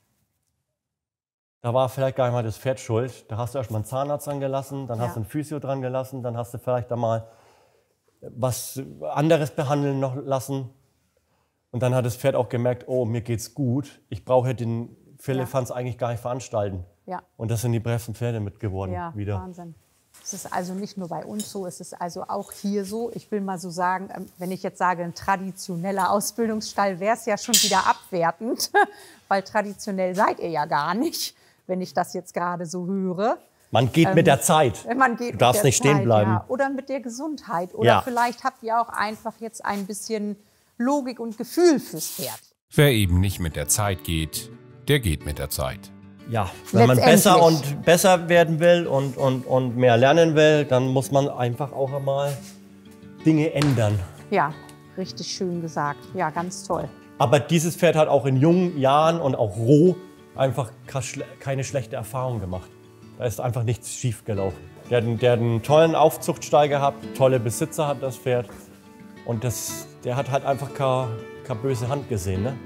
Da war vielleicht gar nicht mal das Pferd schuld. Da hast du erst mal einen Zahnarzt dran gelassen, dann hast du einen Physio dran gelassen, dann hast du vielleicht da mal was anderes behandeln noch lassen. Und dann hat das Pferd auch gemerkt, oh, mir geht's gut. Ich brauche den Firlefanz eigentlich gar nicht veranstalten. Ja. Und das sind die bravsten Pferde mit geworden wieder. Wahnsinn. Es ist also nicht nur bei uns so, es ist also auch hier so. Ich will mal so sagen, wenn ich jetzt sage, ein traditioneller Ausbildungsstall, wäre es ja schon wieder abwertend, weil traditionell seid ihr ja gar nicht, wenn ich das jetzt gerade so höre. Man geht mit der Zeit. Du darfst nicht stehen bleiben. Ja. Oder mit der Gesundheit. Oder vielleicht habt ihr auch einfach jetzt ein bisschen Logik und Gefühl fürs Pferd. Wer eben nicht mit der Zeit geht, der geht mit der Zeit. Ja, wenn man besser werden will und mehr lernen will, dann muss man einfach auch einmal Dinge ändern. Ja, richtig schön gesagt. Ja, ganz toll. Aber dieses Pferd hat auch in jungen Jahren und auch roh einfach keine schlechte Erfahrung gemacht. Da ist einfach nichts schief gelaufen. Der hat einen tollen Aufzuchtstall gehabt, tolle Besitzer hat das Pferd. Und der hat halt einfach keine böse Hand gesehen. Ne?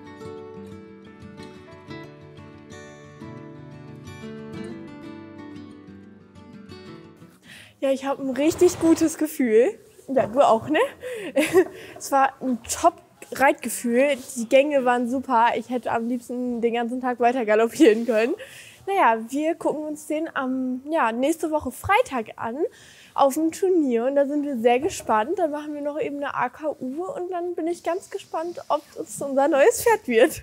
Ja, ich habe ein richtig gutes Gefühl. Ja, du auch, ne? Es war ein Top-Reitgefühl. Die Gänge waren super. Ich hätte am liebsten den ganzen Tag weiter galoppieren können. Naja, wir gucken uns den nächste Woche Freitag an auf dem Turnier. Und da sind wir sehr gespannt. Dann machen wir noch eben eine AKU und dann bin ich ganz gespannt, ob es unser neues Pferd wird.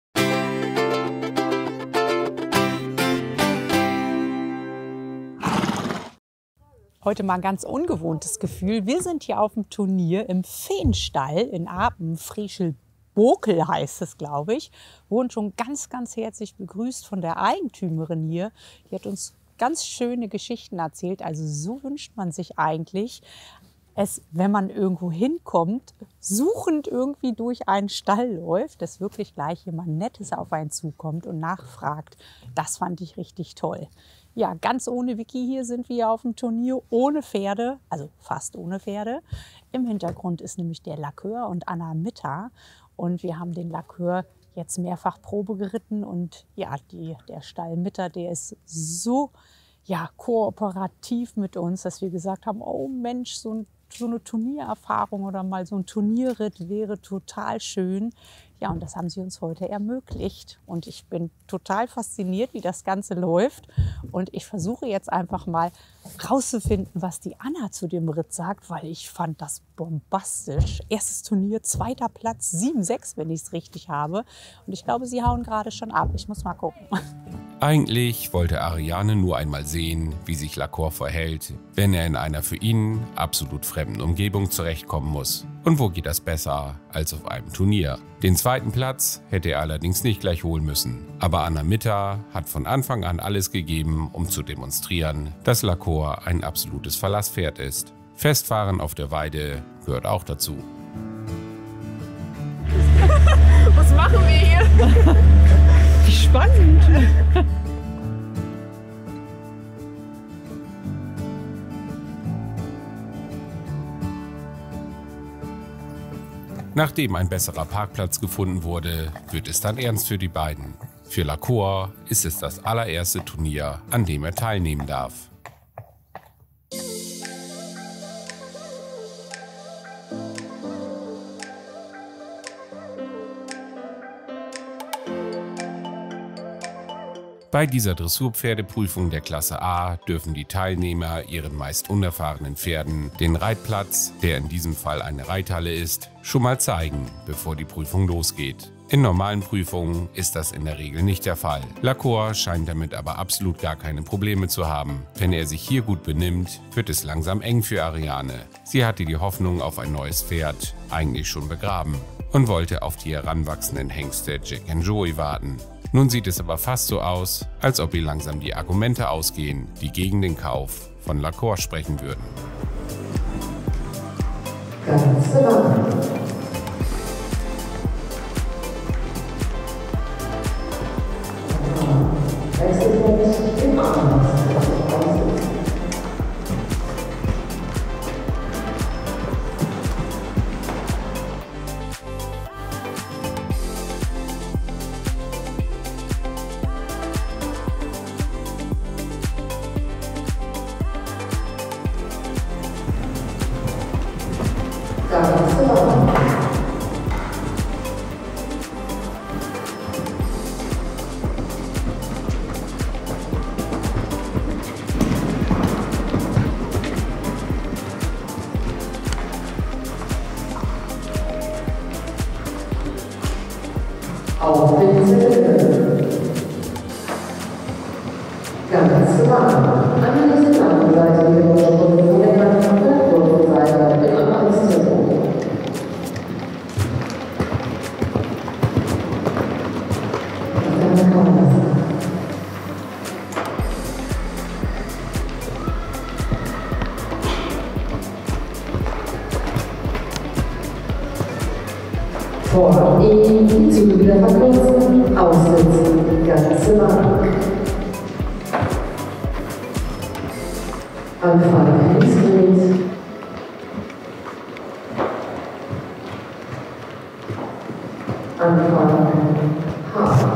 Heute mal ein ganz ungewohntes Gefühl. Wir sind hier auf dem Turnier im Feenstall in Apen, Frieschel-Bokel heißt es, glaube ich. Wurden schon ganz, ganz herzlich begrüßt von der Eigentümerin hier. Die hat uns ganz schöne Geschichten erzählt. Also so wünscht man sich eigentlich, wenn man irgendwo hinkommt, suchend irgendwie durch einen Stall läuft, dass wirklich gleich jemand Nettes auf einen zukommt und nachfragt. Das fand ich richtig toll. Ja, ganz ohne Vicky hier sind wir auf dem Turnier, ohne Pferde, also fast ohne Pferde. Im Hintergrund ist nämlich der Lakör und Anna Mitter. Und wir haben den Lakör jetzt mehrfach Probe geritten. Und ja, der Stall Mitter, der ist so kooperativ mit uns, dass wir gesagt haben, oh Mensch, so eine Turniererfahrung oder mal so ein Turnierritt wäre total schön. Ja, und das haben sie uns heute ermöglicht. Und ich bin total fasziniert, wie das Ganze läuft. Und ich versuche jetzt einfach mal rauszufinden, was die Anna zu dem Ritt sagt, weil ich fand das bombastisch. Erstes Turnier, zweiter Platz, 7-6, wenn ich es richtig habe. Und ich glaube, sie hauen gerade schon ab. Ich muss mal gucken. Eigentlich wollte Ariane nur einmal sehen, wie sich Lakör verhält, wenn er in einer für ihn absolut fremden Umgebung zurechtkommen muss. Und wo geht das besser als auf einem Turnier? Den zweiten Platz hätte er allerdings nicht gleich holen müssen. Aber Anna Mitter hat von Anfang an alles gegeben, um zu demonstrieren, dass Lakör ein absolutes Verlasspferd ist. Festfahren auf der Weide gehört auch dazu. Was machen wir hier? Wie spannend! Nachdem ein besserer Parkplatz gefunden wurde, wird es dann ernst für die beiden. Für Lakör ist es das allererste Turnier, an dem er teilnehmen darf. Bei dieser Dressurpferdeprüfung der Klasse A dürfen die Teilnehmer ihren meist unerfahrenen Pferden den Reitplatz, der in diesem Fall eine Reithalle ist, schon mal zeigen, bevor die Prüfung losgeht. In normalen Prüfungen ist das in der Regel nicht der Fall. Lakör scheint damit aber absolut gar keine Probleme zu haben. Wenn er sich hier gut benimmt, wird es langsam eng für Ariane. Sie hatte die Hoffnung auf ein neues Pferd eigentlich schon begraben und wollte auf die heranwachsenden Hengste Jack and Joey warten. Nun sieht es aber fast so aus, als ob ihr langsam die Argumente ausgehen, die gegen den Kauf von Lacor sprechen würden. Ganze Wahrheit. Es ist nicht immer anders, was ich aussieht. Ganze Wahrheit. Auf den Zettel. Ganze Wahrheit. An dieser Seite der Stunde verlängert von der Kurvenseite in ein anderes Tempo. Dann kann das. Vor E, Züge wieder verkürzen, aussitzen, ganze Wahrheit. Anfang Handskate. Anfang H.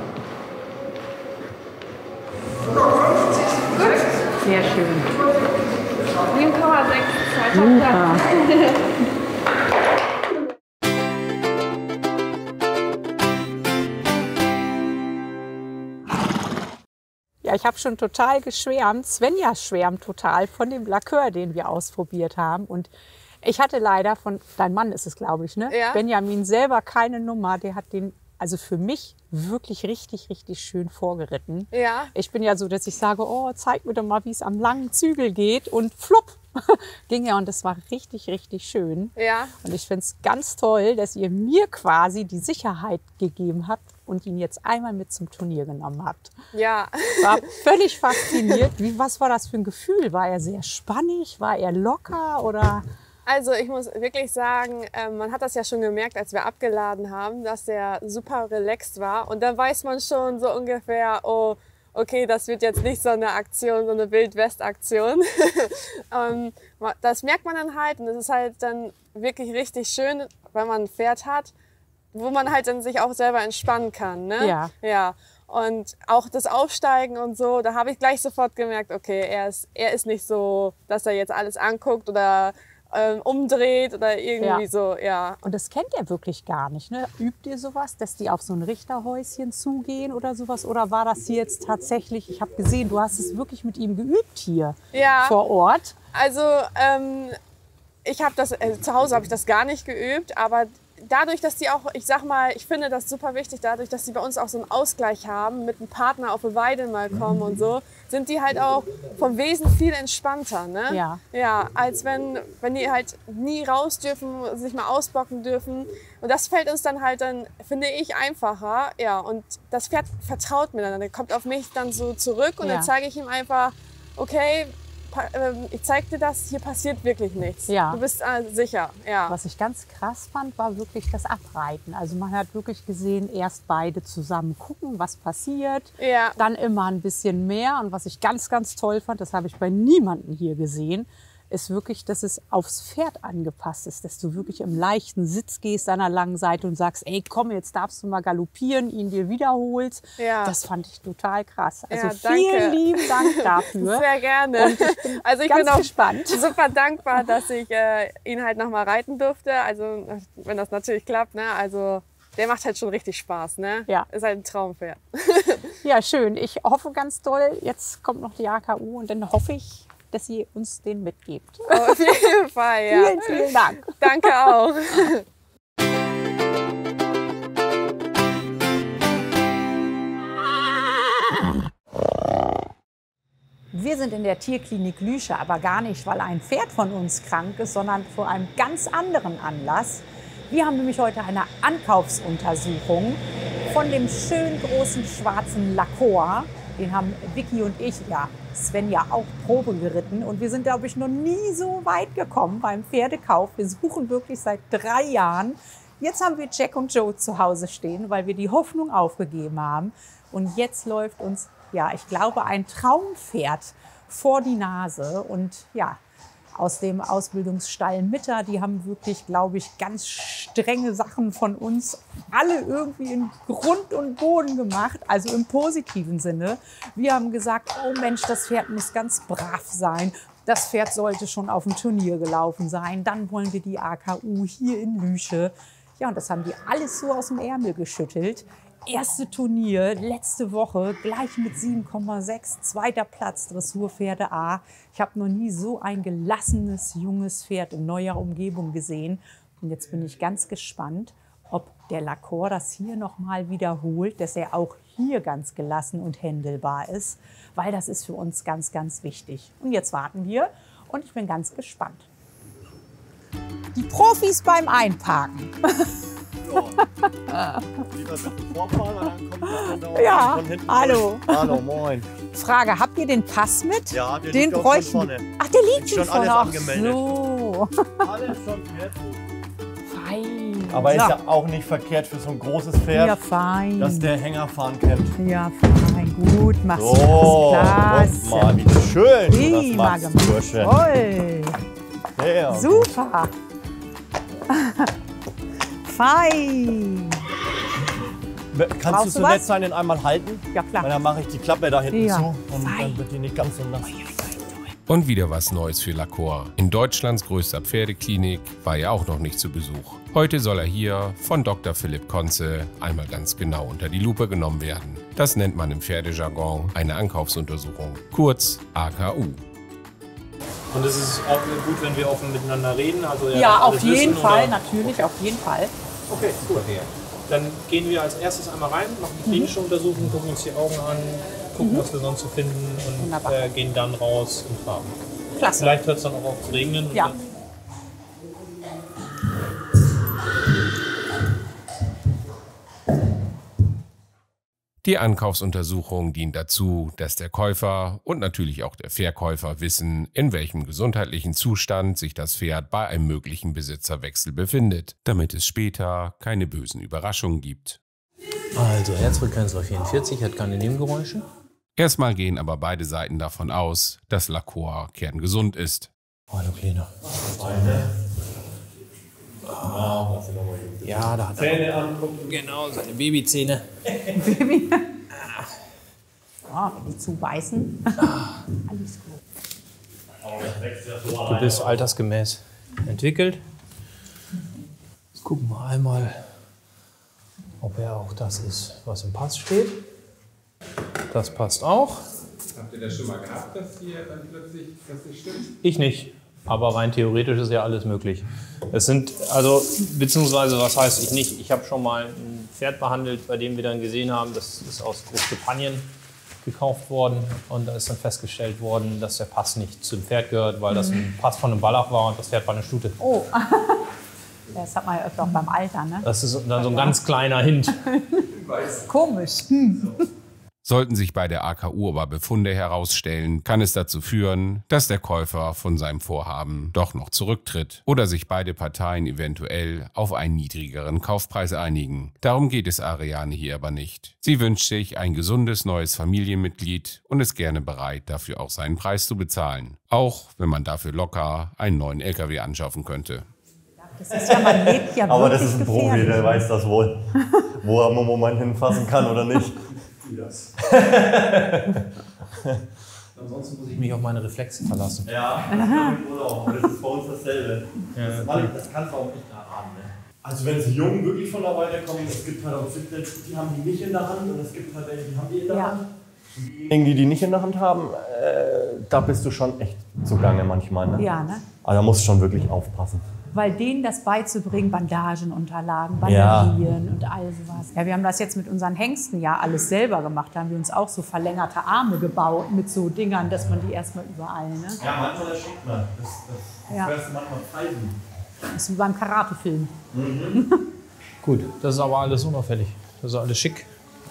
Sehr schön. 7,6 zweiter Platz. Ja, ich habe schon total geschwärmt. Svenja schwärmt total von dem Lacquer, den wir ausprobiert haben. Und ich hatte leider von, dein Mann ist es, glaube ich, ne? Ja. Benjamin selber keine Nummer. Der hat den, also für mich, wirklich richtig, richtig schön vorgeritten. Ja. Ich bin ja so, dass ich sage, oh, zeig mir doch mal, wie es am langen Zügel geht. Und flupp, ging ja. Und das war richtig, richtig schön. Ja. Und ich finde es ganz toll, dass ihr mir quasi die Sicherheit gegeben habt und ihn jetzt einmal mit zum Turnier genommen habt. Ja. War völlig fasziniert. Was war das für ein Gefühl? War er sehr spannig? War er locker? Oder? Also ich muss wirklich sagen, man hat das ja schon gemerkt, als wir abgeladen haben, dass der super relaxed war. Und dann weiß man schon so ungefähr, oh, okay, das wird jetzt nicht so eine Aktion, so eine Wild-West-Aktion. Das merkt man dann halt und es ist halt dann wirklich richtig schön, wenn man ein Pferd hat, wo man halt dann sich auch selber entspannen kann. Ne? Ja. Ja. Und auch das Aufsteigen und so, da habe ich gleich sofort gemerkt, okay, er ist nicht so, dass er jetzt alles anguckt oder umdreht oder irgendwie so, ja. Und das kennt er wirklich gar nicht, ne? Übt ihr sowas, dass die auf so ein Richterhäuschen zugehen oder sowas? Oder war das hier jetzt tatsächlich, ich habe gesehen, du hast es wirklich mit ihm geübt hier vor Ort? Also ich habe das, zu Hause habe ich das gar nicht geübt, aber dadurch, dass die auch, ich sag mal, ich finde das super wichtig, dadurch, dass die bei uns auch so einen Ausgleich haben, mit einem Partner auf eine Weide mal kommen und so, sind die halt auch vom Wesen viel entspannter, ne? Ja. Ja, als wenn die halt nie raus dürfen, sich mal ausbocken dürfen. Und das fällt uns dann halt dann, finde ich, einfacher. Ja, und das Pferd vertraut mir dann. Der kommt auf mich dann so zurück und dann zeige ich ihm einfach, okay, ich zeig dir das, hier passiert wirklich nichts. Ja. Du bist sicher. Ja. Was ich ganz krass fand, war wirklich das Abreiten. Also man hat wirklich gesehen, erst beide zusammen gucken, was passiert, Ja. dann immer ein bisschen mehr. Und was ich ganz, ganz toll fand, das habe ich bei niemandem hier gesehen, ist wirklich, dass es aufs Pferd angepasst ist, dass du wirklich im leichten Sitz gehst an der langen Seite und sagst, ey, komm, jetzt darfst du mal galoppieren, ihn dir wiederholst. Ja. Das fand ich total krass. Also Ja, danke. vielen lieben Dank dafür. Sehr gerne. Und ich bin also ich ganz bin auch gespannt. super dankbar, dass ich ihn halt noch mal reiten durfte. Also wenn das natürlich klappt, ne? Also der macht halt schon richtig Spaß, ne? Ja. Ist halt ein Traumpferd. Ja, schön. Ich hoffe ganz doll, jetzt kommt noch die AKU und dann hoffe ich, dass ihr uns den mitgebt. Auf jeden Fall, ja. Vielen, vielen Dank. Danke auch. Wir sind in der Tierklinik Lüsche, aber gar nicht, weil ein Pferd von uns krank ist, sondern vor einem ganz anderen Anlass. Wir haben nämlich heute eine Ankaufsuntersuchung von dem schön großen schwarzen Lakor. Den haben Vicky und ich, ja, Sven ja auch Probe geritten. Und wir sind, glaube ich, noch nie so weit gekommen beim Pferdekauf. Wir suchen wirklich seit 3 Jahren. Jetzt haben wir Jack und Joe zu Hause stehen, weil wir die Hoffnung aufgegeben haben. Und jetzt läuft uns, ja, ich glaube, ein Traumpferd vor die Nase. Und ja, aus dem Ausbildungsstall Mitter, die haben wirklich, glaube ich, ganz strenge Sachen von uns alle irgendwie in Grund und Boden gemacht, also im positiven Sinne. Wir haben gesagt, oh Mensch, das Pferd muss ganz brav sein. Das Pferd sollte schon auf dem Turnier gelaufen sein. Dann wollen wir die AKU hier in Lüsche. Ja, und das haben die alles so aus dem Ärmel geschüttelt. Erste Turnier, letzte Woche, gleich mit 7,6, 2. Platz, Dressurpferde A. Ich habe noch nie so ein gelassenes, junges Pferd in neuer Umgebung gesehen. Und jetzt bin ich ganz gespannt, ob der Lakor das hier nochmal wiederholt, dass er auch hier ganz gelassen und händelbar ist, weil das ist für uns ganz, ganz wichtig. Und jetzt warten wir und ich bin ganz gespannt. Die Profis beim Einparken. Ja, hallo. Hallo, moin. Frage, habt ihr den Pass mit? Ja, der den liegt auch bräuchten. schon vorne. Ach, der liegt Ist schon vorne. alles Ach angemeldet. so. Alles schon fertig. Fein. Aber so. ist ja auch nicht verkehrt für so ein großes Pferd, Ja, fein. dass der Hänger fahren kennt. Ja, fein. Gut, machst du So, das. guck mal, wie schön du das Prima machst, gemacht. Burschen. Toll. Sehr Super. Fein. gut. Kannst Brauchst du du so was? nett sein, den einmal halten? Ja, klar. Weil dann mache ich die Klappe da hinten Ja. zu und Fein. dann wird die nicht ganz so nass. Und wieder was Neues für Lakor. In Deutschlands größter Pferdeklinik war er auch noch nicht zu Besuch. Heute soll er hier von Dr. Philipp Konze einmal ganz genau unter die Lupe genommen werden. Das nennt man im Pferdejargon eine Ankaufsuntersuchung, kurz AKU. Und es ist auch gut, wenn wir offen miteinander reden. Also Ja, auf alles jeden wissen, Fall, oder? natürlich, auf jeden Fall. Okay, gut. Dann gehen wir als erstes einmal rein, machen die klinische Untersuchung, gucken uns die Augen an, gucken, was wir sonst so finden und Wunderbar. gehen dann raus und fahren. Klasse. Vielleicht hört es dann auch auf zu regnen. und Ja. dann- Die Ankaufsuntersuchung dient dazu, dass der Käufer und natürlich auch der Verkäufer wissen, in welchem gesundheitlichen Zustand sich das Pferd bei einem möglichen Besitzerwechsel befindet, damit es später keine bösen Überraschungen gibt. Also, Herzfrequenz war 44, hat keine Nebengeräusche. Erstmal gehen aber beide Seiten davon aus, dass Lakor kerngesund ist. Hallo, Kleiner. Ja, da hat er. Zähne angucken. Genau, seine Babyzähne. Oh, wenn die zubeißen. Alles gut. Du bist altersgemäß entwickelt. Jetzt gucken wir einmal, ob er auch das ist, was im Pass steht. Das passt auch. Habt ihr das schon mal gehabt, dass hier dann plötzlich das nicht stimmt? Ich nicht. Aber rein theoretisch ist ja alles möglich. Es sind, also, beziehungsweise, was heißt ich nicht? Ich habe schon mal ein Pferd behandelt, bei dem wir dann gesehen haben, das ist aus Großbritannien gekauft worden. Und da ist dann festgestellt worden, dass der Pass nicht zum Pferd gehört, weil das ein Pass von einem Wallach war und das Pferd war eine Stute. Oh. Das hat man ja öfter auch beim Alter, ne? Das ist dann so ein ganz kleiner Hint. Komisch. Sollten sich bei der AKU aber Befunde herausstellen, kann es dazu führen, dass der Käufer von seinem Vorhaben doch noch zurücktritt oder sich beide Parteien eventuell auf einen niedrigeren Kaufpreis einigen. Darum geht es Ariane hier aber nicht. Sie wünscht sich ein gesundes neues Familienmitglied und ist gerne bereit, dafür auch seinen Preis zu bezahlen. Auch wenn man dafür locker einen neuen LKW anschaffen könnte. Das ist ja, man lebt ja Aber das wirklich ist ein Profi, gefährlich. der weiß das wohl. Wo er im Moment hinfassen kann oder nicht. Ansonsten muss ich mich auf meine Reflexe verlassen. Ja, das kann ich wohl auch. Das ist bei uns dasselbe. Das kannst du auch nicht erahnen. Ne? Also wenn sie jung wirklich von der Weide kommen, es gibt halt auch Züchter, die haben die nicht in der Hand und es gibt halt welche, die haben die in der Ja. Hand. Diejenigen, die die nicht in der Hand haben, da bist du schon echt zugange manchmal. Ne? Ja, ne? Also da musst du schon wirklich aufpassen. Weil denen das beizubringen, Bandagenunterlagen, Ja. Bandagieren und all sowas. Ja, wir haben das jetzt mit unseren Hengsten ja alles selber gemacht. Da haben wir uns auch so verlängerte Arme gebaut mit so Dingern, dass man die erstmal überall, ne? Ja, manchmal erschreckt man. Das Ja. hörst du manchmal pfeifen. Das ist wie beim Karatefilm. Gut, das ist aber alles unauffällig. Das ist alles schick.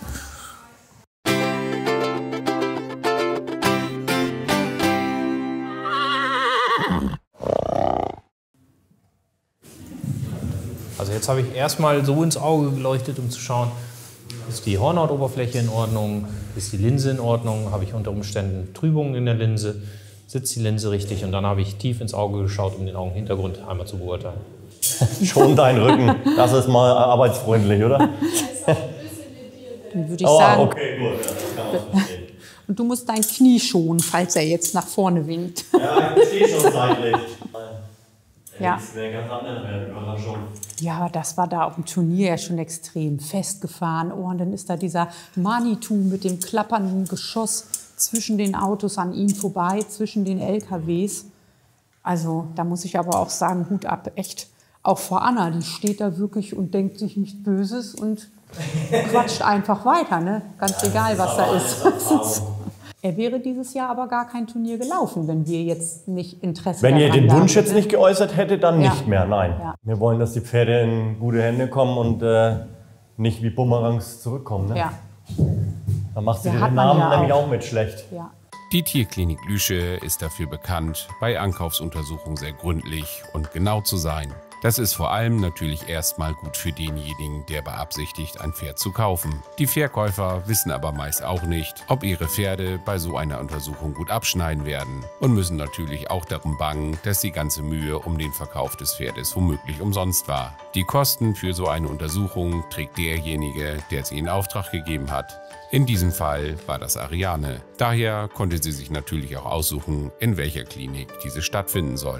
Also jetzt habe ich erstmal so ins Auge geleuchtet, um zu schauen, ist die Hornhautoberfläche in Ordnung, ist die Linse in Ordnung, habe ich unter Umständen Trübungen in der Linse, sitzt die Linse richtig, und dann habe ich tief ins Auge geschaut, um den Augenhintergrund einmal zu beurteilen. Schon dein Rücken, das ist mal arbeitsfreundlich, oder? Dann würde ich sagen, okay, gut, das kann man verstehen. und du musst dein Knie schonen, falls er jetzt nach vorne winkt. Ja, ich stehe schon seitlich. Ja. Das wäre ganz andere Überraschung. Ja, das war da auf dem Turnier ja schon extrem festgefahren. Oh, und dann ist da dieser Manitou mit dem klappernden Geschoss zwischen den Autos an ihm vorbei, zwischen den LKWs. Also da muss ich aber auch sagen, Hut ab, echt. Auch vor Anna, die steht da wirklich und denkt sich nichts Böses und quatscht einfach weiter, ne? Ganz egal, was da ist. Er wäre dieses Jahr aber gar kein Turnier gelaufen, wenn wir jetzt nicht Interesse Wenn ihr daran den Wunsch gehabt jetzt nicht geäußert hättet, dann Ja. nicht mehr, nein. Ja. Wir wollen, dass die Pferde in gute Hände kommen und nicht wie Bumerangs zurückkommen. Ne? Ja, Dann machst du Ja, dir hat den man Namen ja nämlich auch. auch mit schlecht. ja. Die Tierklinik Lüsche ist dafür bekannt, bei Ankaufsuntersuchungen sehr gründlich und genau zu sein. Das ist vor allem natürlich erstmal gut für denjenigen, der beabsichtigt, ein Pferd zu kaufen. Die Verkäufer wissen aber meist auch nicht, ob ihre Pferde bei so einer Untersuchung gut abschneiden werden und müssen natürlich auch darum bangen, dass die ganze Mühe um den Verkauf des Pferdes womöglich umsonst war. Die Kosten für so eine Untersuchung trägt derjenige, der sie in Auftrag gegeben hat. In diesem Fall war das Ariane. Daher konnte sie sich natürlich auch aussuchen, in welcher Klinik diese stattfinden soll.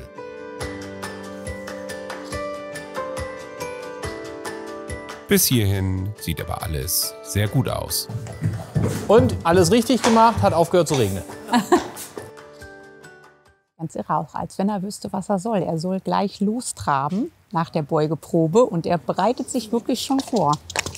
Bis hierhin sieht aber alles sehr gut aus. Und alles richtig gemacht, hat aufgehört zu regnen. Ganz irre, auch als wenn er wüsste, was er soll. Er soll gleich lostraben nach der Beugeprobe und er bereitet sich wirklich schon vor.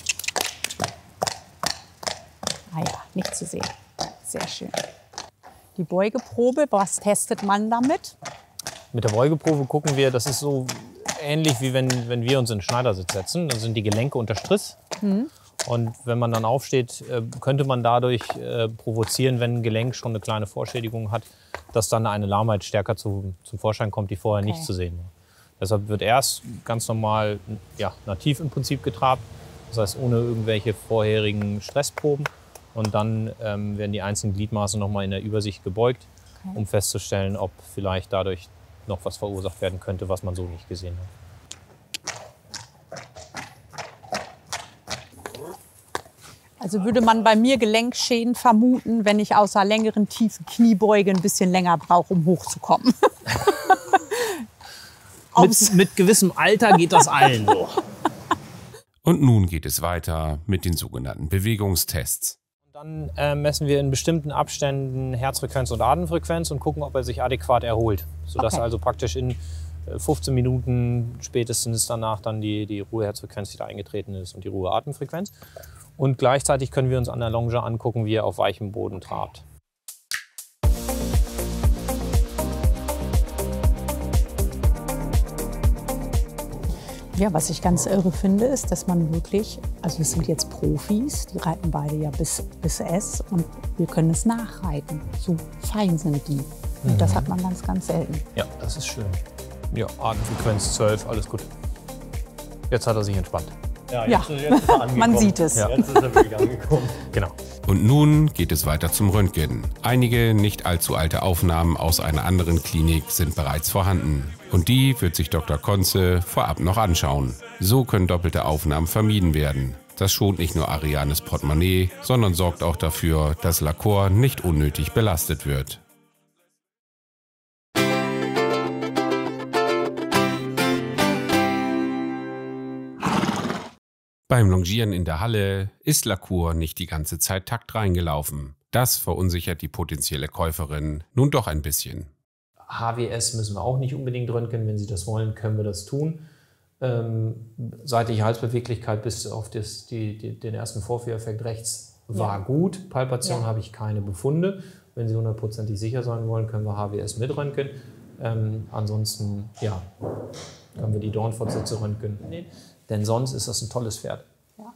Ah ja, nicht zu sehen. Sehr schön. Die Beugeprobe, was testet man damit? Mit der Beugeprobe gucken wir, das ist so ähnlich wie wenn wir uns in den Schneidersitz setzen. Dann sind die Gelenke unter Stress. Und wenn man dann aufsteht, könnte man dadurch provozieren, wenn ein Gelenk schon eine kleine Vorschädigung hat, dass dann eine Lahmheit stärker zum Vorschein kommt, die vorher nicht zu sehen war. Deshalb wird erst ganz normal nativ im Prinzip getrabt, das heißt ohne irgendwelche vorherigen Stressproben. Und dann werden die einzelnen Gliedmaße noch mal in der Übersicht gebeugt, um festzustellen, ob vielleicht dadurch noch was verursacht werden könnte, was man so nicht gesehen hat. Also würde man bei mir Gelenkschäden vermuten, wenn ich außer längeren tiefen Kniebeugen ein bisschen länger brauche, um hochzukommen. Mit gewissem Alter geht das allen so. Und nun geht es weiter mit den sogenannten Bewegungstests. Dann messen wir in bestimmten Abständen Herzfrequenz und Atemfrequenz und gucken, ob er sich adäquat erholt. Sodass also praktisch in 15 Minuten spätestens danach dann die Ruheherzfrequenz wieder eingetreten ist und die Ruheatemfrequenz. Und gleichzeitig können wir uns an der Longe angucken, wie er auf weichem Boden trabt. Ja, was ich ganz irre finde, ist, dass man wirklich, also es sind jetzt Profis, die reiten beide ja bis S und wir können es nachreiten. So fein sind die. Und das hat man ganz, ganz selten. Ja, das ist schön. Ja, Atemfrequenz 12, alles gut. Jetzt hat er sich entspannt. Ja, Ja, jetzt ist er angekommen. man sieht es. Ja. Jetzt ist er wirklich angekommen. Genau. Und nun geht es weiter zum Röntgen. Einige nicht allzu alte Aufnahmen aus einer anderen Klinik sind bereits vorhanden. Und die wird sich Dr. Konze vorab noch anschauen. So können doppelte Aufnahmen vermieden werden. Das schont nicht nur Arianes Portemonnaie, sondern sorgt auch dafür, dass Lacor nicht unnötig belastet wird. Beim Longieren in der Halle ist Lacor nicht die ganze Zeit takt reingelaufen. Das verunsichert die potenzielle Käuferin nun doch ein bisschen. HWS müssen wir auch nicht unbedingt röntgen. Wenn Sie das wollen, können wir das tun. Seitliche Halsbeweglichkeit bis auf den ersten Vorführeffekt rechts war gut. Palpation habe ich keine Befunde. Wenn Sie hundertprozentig sicher sein wollen, können wir HWS mit röntgen. Ansonsten können wir die Dornfortsätze röntgen. Denn sonst ist das ein tolles Pferd. Ja.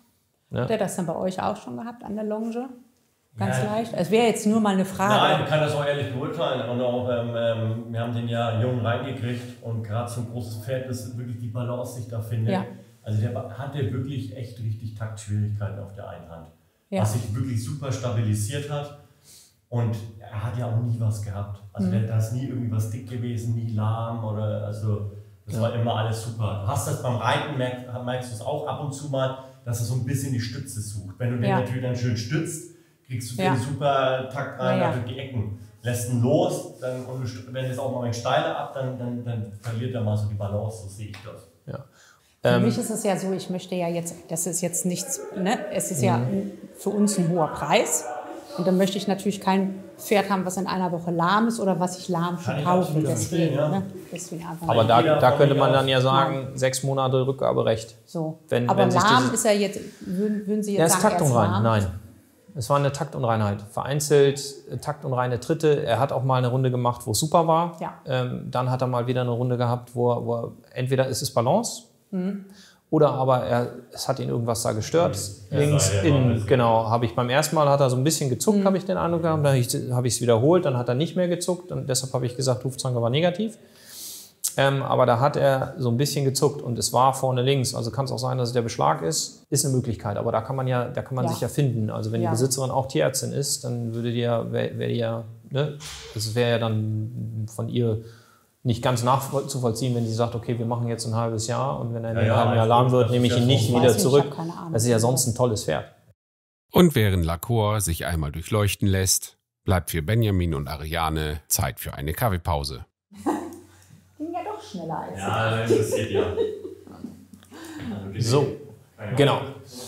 Ne? Hat er das dann bei euch auch schon gehabt an der Longe? Ganz leicht? Es wäre jetzt nur mal eine Frage. Nein, ich kann das auch ehrlich beurteilen. Und auch, wir haben den ja jung reingekriegt und gerade so ein großes Pferd, das wirklich die Balance sich da findet. Ja. Also der hatte wirklich echt richtig Taktschwierigkeiten auf der einen Hand. Ja. Was sich wirklich super stabilisiert hat. Und er hat ja auch nie was gehabt. Also da ist nie irgendwie was dick gewesen, nie lahm oder also das war immer alles super. Du hast das beim Reiten, merkst du es auch ab und zu mal, dass er so ein bisschen die Stütze sucht. Wenn du den natürlich dann schön stützt, kriegst du den super Takt rein durch die Ecken. Lässt ihn los, dann, und wenn es auch mal ein steiler ab, dann verliert er mal so die Balance, so sehe ich das. Ja. Für mich ist es ja so, ich möchte ja jetzt, das ist jetzt nichts, ne? Es ist ja für uns ein hoher Preis. Und dann möchte ich natürlich kein Pferd haben, was in einer Woche lahm ist oder was ich lahm verkaufe. Deswegen, ne? Deswegen aber da könnte man dann ja sagen, 6 Monate Rückgaberecht. So. Wenn aber sich lahm ist ja jetzt, würden Sie jetzt sagen, er ist taktunrein? Nein. Es war eine Taktunreinheit. Vereinzelt taktunreine Tritte. Er hat auch mal eine Runde gemacht, wo es super war. Ja. Dann hat er mal wieder eine Runde gehabt, wo entweder ist es Balance oder aber es hat ihn irgendwas da gestört. Links, innen, genau. Habe ich beim ersten Mal hat er so ein bisschen gezuckt, habe ich den Eindruck gehabt. Dann habe ich es wiederholt, dann hat er nicht mehr gezuckt und deshalb habe ich gesagt, Hufzange war negativ. Aber da hat er so ein bisschen gezuckt und es war vorne links. Also kann es auch sein, dass es der Beschlag ist. Ist eine Möglichkeit, aber da kann man sich ja finden. Also wenn die Besitzerin auch Tierärztin ist, dann wäre ja dann von ihr nicht ganz nachzuvollziehen, wenn sie sagt, okay, wir machen jetzt ein halbes Jahr und wenn er in einem halben Jahr lahm wird, nehme ich ihn nicht wieder zurück. Das ist ja sonst ein tolles Pferd. Und während Lacor sich einmal durchleuchten lässt, bleibt für Benjamin und Ariane Zeit für eine Kaffeepause. Ging ja doch schneller als ja, das interessiert ja. So, genau.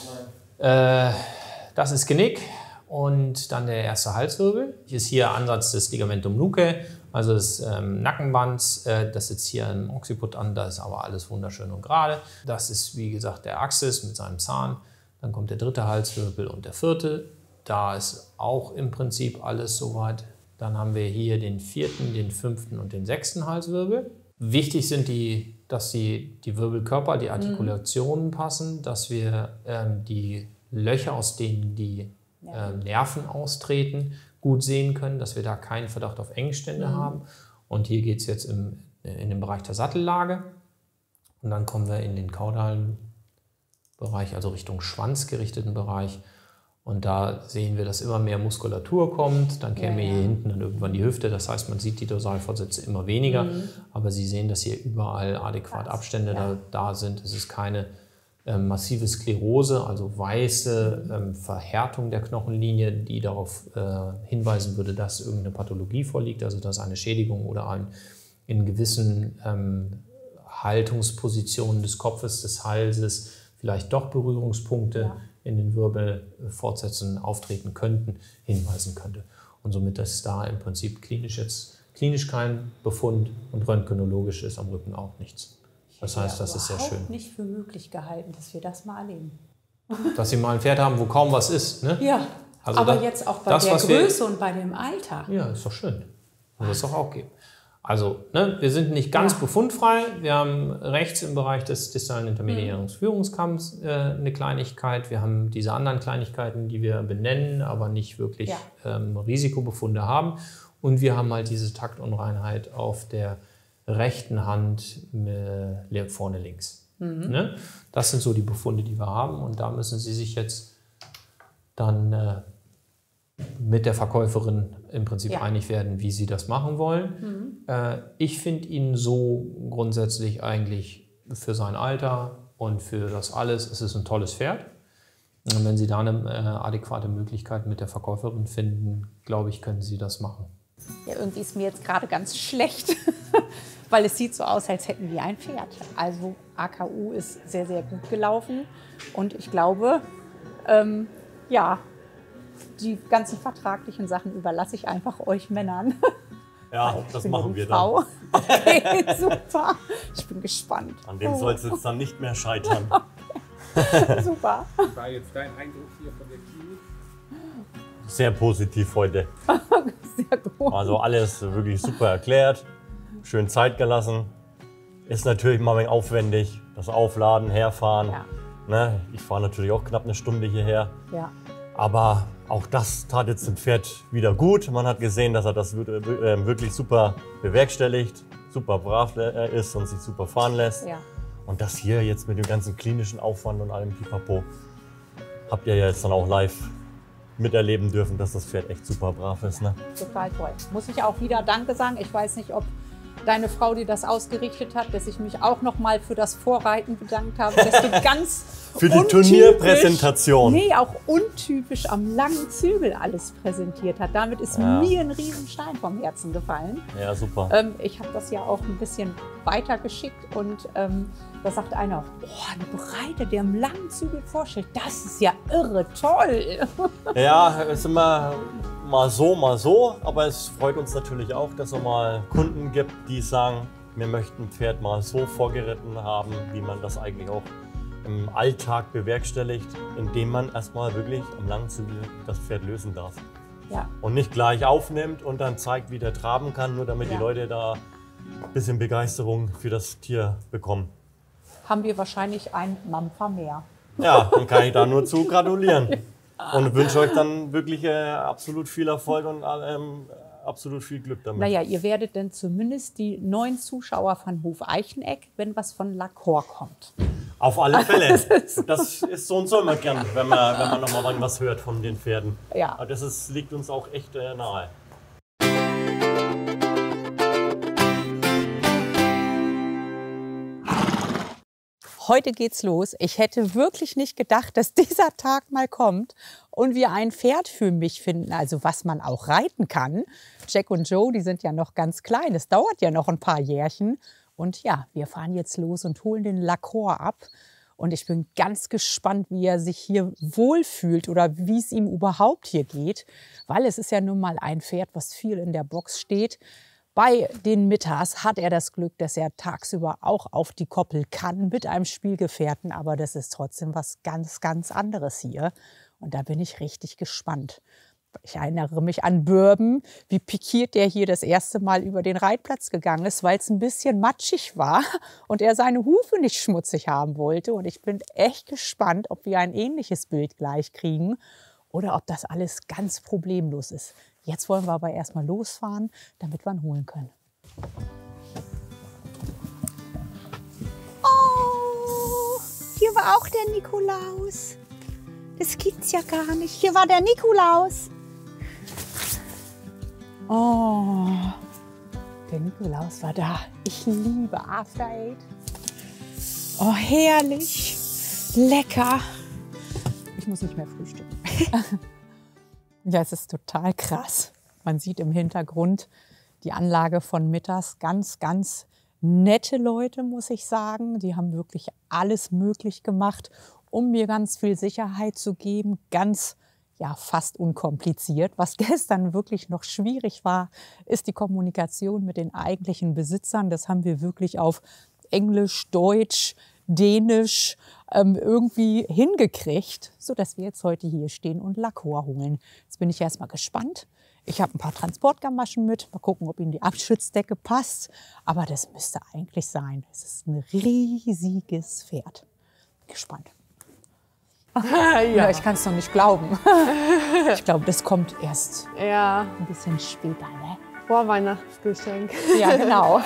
Das ist Genick und dann der erste Halswirbel. Hier ist hier Ansatz des Ligamentum nuchae, also des Nackenbands. Das sitzt hier im Occiput an, da ist aber alles wunderschön und gerade. Das ist wie gesagt der Axis mit seinem Zahn. Dann kommt der dritte Halswirbel und der vierte. Da ist auch im Prinzip alles soweit. Dann haben wir hier den vierten, den fünften und den sechsten Halswirbel. Wichtig sind dass die Wirbelkörper, die Artikulationen passen, dass wir die Löcher, aus denen die Nerven austreten, gut sehen können, dass wir da keinen Verdacht auf Engstände haben. Und hier geht es jetzt in den Bereich der Sattellage. Und dann kommen wir in den kaudalen Bereich, also Richtung Schwanz gerichteten Bereich. Und da sehen wir, dass immer mehr Muskulatur kommt. Dann käme hier hinten dann irgendwann die Hüfte. Das heißt, man sieht die Dorsalfortsätze immer weniger. Aber Sie sehen, dass hier überall adäquat Abstände da sind. Es ist keine massive Sklerose, also weiße Verhärtung der Knochenlinie, die darauf hinweisen würde, dass irgendeine Pathologie vorliegt. Also dass eine Schädigung oder in gewissen Haltungspositionen des Kopfes, des Halses vielleicht doch Berührungspunkte in den Wirbelfortsätzen auftreten könnten, hinweisen könnte. Und somit ist da im Prinzip klinisch kein Befund und röntgenologisch ist am Rücken auch nichts. Das heißt, das ist sehr schön. Ich habe nicht für möglich gehalten, dass wir das mal erleben. Dass Sie mal ein Pferd haben, wo kaum was ist, ne? Ja, also aber jetzt auch bei der Größe und bei dem Alter. Ja, ist doch schön. Muss es doch auch geben. Also, ne, wir sind nicht ganz befundfrei. Wir haben rechts im Bereich des distalen intermediären Führungskamms eine Kleinigkeit. Wir haben diese anderen Kleinigkeiten, die wir benennen, aber nicht wirklich Risikobefunde haben. Und wir haben halt diese Taktunreinheit auf der rechten Hand vorne links. Ne? Das sind so die Befunde, die wir haben. Und da müssen Sie sich jetzt dann mit der Verkäuferin im Prinzip einig werden, wie sie das machen wollen. Ich finde ihn so grundsätzlich eigentlich für sein Alter und für das alles, es ist ein tolles Pferd. Und wenn Sie da eine adäquate Möglichkeit mit der Verkäuferin finden, glaube ich, können Sie das machen. Ja, irgendwie ist mir jetzt gerade ganz schlecht, weil es sieht so aus, als hätten wir ein Pferd. Also AKU ist sehr, sehr gut gelaufen und ich glaube, die ganzen vertraglichen Sachen überlasse ich einfach euch Männern. Ja, das machen wir dann. Okay, super. Ich bin gespannt. An dem soll es jetzt dann nicht mehr scheitern. Super. Wie war jetzt dein Eindruck hier von der Klinik? Sehr positiv heute. Sehr gut. Also alles wirklich super erklärt, schön Zeit gelassen. Ist natürlich mal ein wenig aufwendig, das Aufladen, Herfahren. Ja. Ne? Ich fahre natürlich auch knapp eine Stunde hierher. Ja. Aber auch das tat jetzt dem Pferd wieder gut. Man hat gesehen, dass er das wirklich super bewerkstelligt, super brav ist und sich super fahren lässt. Ja. Und das hier jetzt mit dem ganzen klinischen Aufwand und allem Pipapo habt ihr ja jetzt dann auch live miterleben dürfen, dass das Pferd echt super brav ist. Ne? Total toll. Muss ich auch wieder Danke sagen. Ich weiß nicht, ob deine Frau, die das ausgerichtet hat, dass ich mich auch noch mal für das Vorreiten bedankt habe, dass du ganz für die Turnierpräsentation. Nee, auch untypisch am langen Zügel alles präsentiert hat. Damit ist mir ein Riesenstein vom Herzen gefallen. Ja, super. Ich habe das ja auch ein bisschen weitergeschickt und da sagt einer, oh, eine Breite, der am langen Zügel vorstellt, das ist ja irre toll. Ja, es ist immer mal so, aber es freut uns natürlich auch, dass es mal Kunden gibt, die sagen, wir möchten ein Pferd mal so vorgeritten haben, wie man das eigentlich auch im Alltag bewerkstelligt, indem man erstmal wirklich am langen Zügel das Pferd lösen darf. Ja. Und nicht gleich aufnimmt und dann zeigt, wie der traben kann, nur damit die Leute da ein bisschen Begeisterung für das Tier bekommen. Haben wir wahrscheinlich ein Mampfer mehr. Ja, dann kann ich da nur zu gratulieren. Und wünsche euch dann wirklich absolut viel Erfolg und absolut viel Glück damit. Naja, ihr werdet dann zumindest die neuen Zuschauer von Hof Eicheneck, wenn was von Lacor kommt. Auf alle Fälle. Das ist so und so immer gern, wenn man noch mal was hört von den Pferden. Ja. Aber das liegt uns auch echt nahe. Heute geht's los. Ich hätte wirklich nicht gedacht, dass dieser Tag mal kommt und wir ein Pferd für mich finden, also was man auch reiten kann. Jack und Joe, die sind ja noch ganz klein. Es dauert ja noch ein paar Jährchen. Und ja, wir fahren jetzt los und holen den Lacor ab. Und ich bin ganz gespannt, wie er sich hier wohlfühlt oder wie es ihm überhaupt hier geht. Weil es ist ja nun mal ein Pferd, was viel in der Box steht. Bei den Mittas hat er das Glück, dass er tagsüber auch auf die Koppel kann mit einem Spielgefährten. Aber das ist trotzdem was ganz, ganz anderes hier. Und da bin ich richtig gespannt. Ich erinnere mich an Bourbon, wie pikiert der hier das erste Mal über den Reitplatz gegangen ist, weil es ein bisschen matschig war und er seine Hufe nicht schmutzig haben wollte. Und ich bin echt gespannt, ob wir ein ähnliches Bild gleich kriegen oder ob das alles ganz problemlos ist. Jetzt wollen wir aber erstmal losfahren, damit wir ihn holen können. Oh, hier war auch der Nikolaus. Das gibt's ja gar nicht. Hier war der Nikolaus. Oh, der Nikolaus war da. Ich liebe After Eight. Oh, herrlich. Lecker. Ich muss nicht mehr frühstücken. Ja, es ist total krass. Man sieht im Hintergrund die Anlage von Mittas. Ganz, ganz nette Leute, muss ich sagen. Die haben wirklich alles möglich gemacht, um mir ganz viel Sicherheit zu geben. Ganz, ja, fast unkompliziert. Was gestern wirklich noch schwierig war, ist die Kommunikation mit den eigentlichen Besitzern. Das haben wir wirklich auf Englisch, Deutsch, Dänisch irgendwie hingekriegt, sodass wir jetzt heute hier stehen und Lacor holen. Jetzt bin ich erstmal gespannt. Ich habe ein paar Transportgamaschen mit. Mal gucken, ob Ihnen die Abschützdecke passt. Aber das müsste eigentlich sein. Es ist ein riesiges Pferd. Gespannt. Ja, ich kann es noch nicht glauben. Ich glaube, das kommt erst ein bisschen später. Ne? Vorweihnachtsgeschenk. Ja, genau.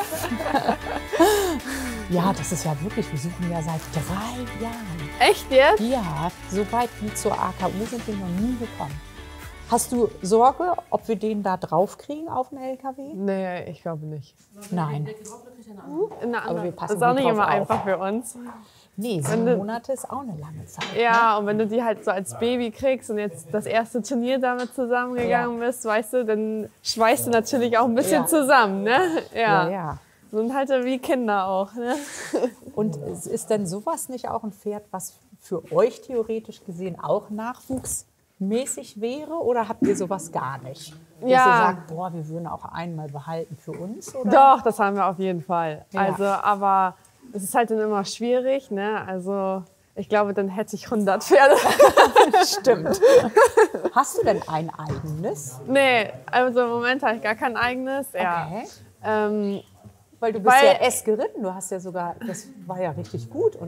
Ja, das ist ja wirklich, wir suchen ja seit 3 Jahren. Echt jetzt? Ja, so weit wie zur AKU sind wir noch nie gekommen. Hast du Sorge, ob wir den da drauf kriegen auf den LKW? Nee, ich glaube nicht. Nein. Aber wir passen das ist auch gut nicht drauf immer auf. einfach für uns. Nee, 7 Monate ist auch eine lange Zeit. Ja, Ne? und wenn du die halt so als Baby kriegst und jetzt das erste Turnier damit zusammengegangen bist, weißt du, dann schweißt du natürlich auch ein bisschen zusammen, ne? Ja. Sind halt wie Kinder auch, ne? Und ist denn sowas nicht auch ein Pferd, was für euch theoretisch gesehen auch nachwuchsmäßig wäre? Oder habt ihr sowas gar nicht? Dass ihr sagt, boah, wir würden auch einmal behalten für uns? Oder? Doch, das haben wir auf jeden Fall. Ja. Also, aber es ist halt dann immer schwierig, ne? Also ich glaube, dann hätte ich 100 Pferde. Stimmt. Hast du denn ein eigenes? Nee, also im Moment habe ich gar kein eigenes. Ja. Okay. Weil du bist ja S geritten, du hast ja sogar, das war ja richtig gut und auch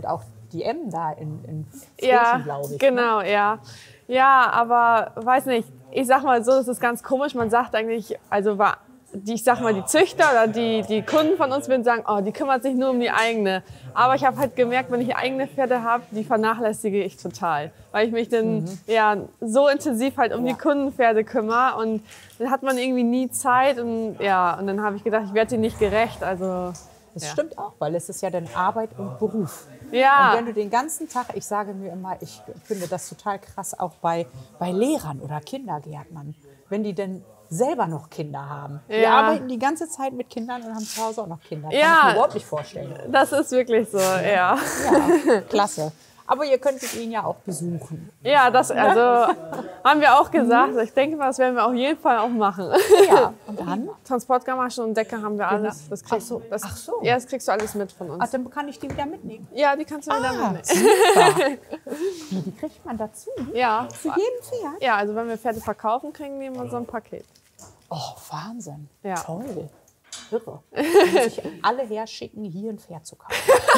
die M da in Ja, Friesen, glaube ich. genau, ja. Ja, aber weiß nicht, ich sag mal so, das ist ganz komisch. Man sagt eigentlich, also ich sag mal, die Züchter oder die Kunden von uns würden sagen, oh, die kümmert sich nur um die eigene. Aber ich habe halt gemerkt, wenn ich eigene Pferde habe, die vernachlässige ich total. Weil ich mich dann ja, so intensiv halt um die Kundenpferde kümmere und dann hat man irgendwie nie Zeit und ja, und dann habe ich gedacht, ich werde denen nicht gerecht. Also, Das stimmt auch, weil es ist ja dann Arbeit und Beruf. ja. Und wenn du den ganzen Tag, ich sage mir immer, ich finde das total krass, auch bei Lehrern oder Kindergärtnern, wenn die denn selber noch Kinder haben. Die Ja. arbeiten die ganze Zeit mit Kindern und haben zu Hause auch noch Kinder. Kann Ja. ich mir überhaupt nicht vorstellen. Das ist wirklich so, ja. Ja, klasse. Aber ihr könntet ihn ja auch besuchen. Ja, das also haben wir auch gesagt. Ich denke mal, das werden wir auf jeden Fall auch machen. Ja, und dann? Transportgamaschen und Decke haben wir alles. Das kriegst, Ach so. Ja, das kriegst du alles mit von uns. Ach, dann kann ich die wieder mitnehmen. Ja, die kannst du wieder mitnehmen. Super. Die kriegt man dazu? Ja. Für jeden Pferd? Ja, also wenn wir Pferde verkaufen, kriegen die immer so ein Paket. Oh, Wahnsinn. Ja. Toll. Irre. Da muss ich alle herschicken, hier ein Pferd zu kaufen.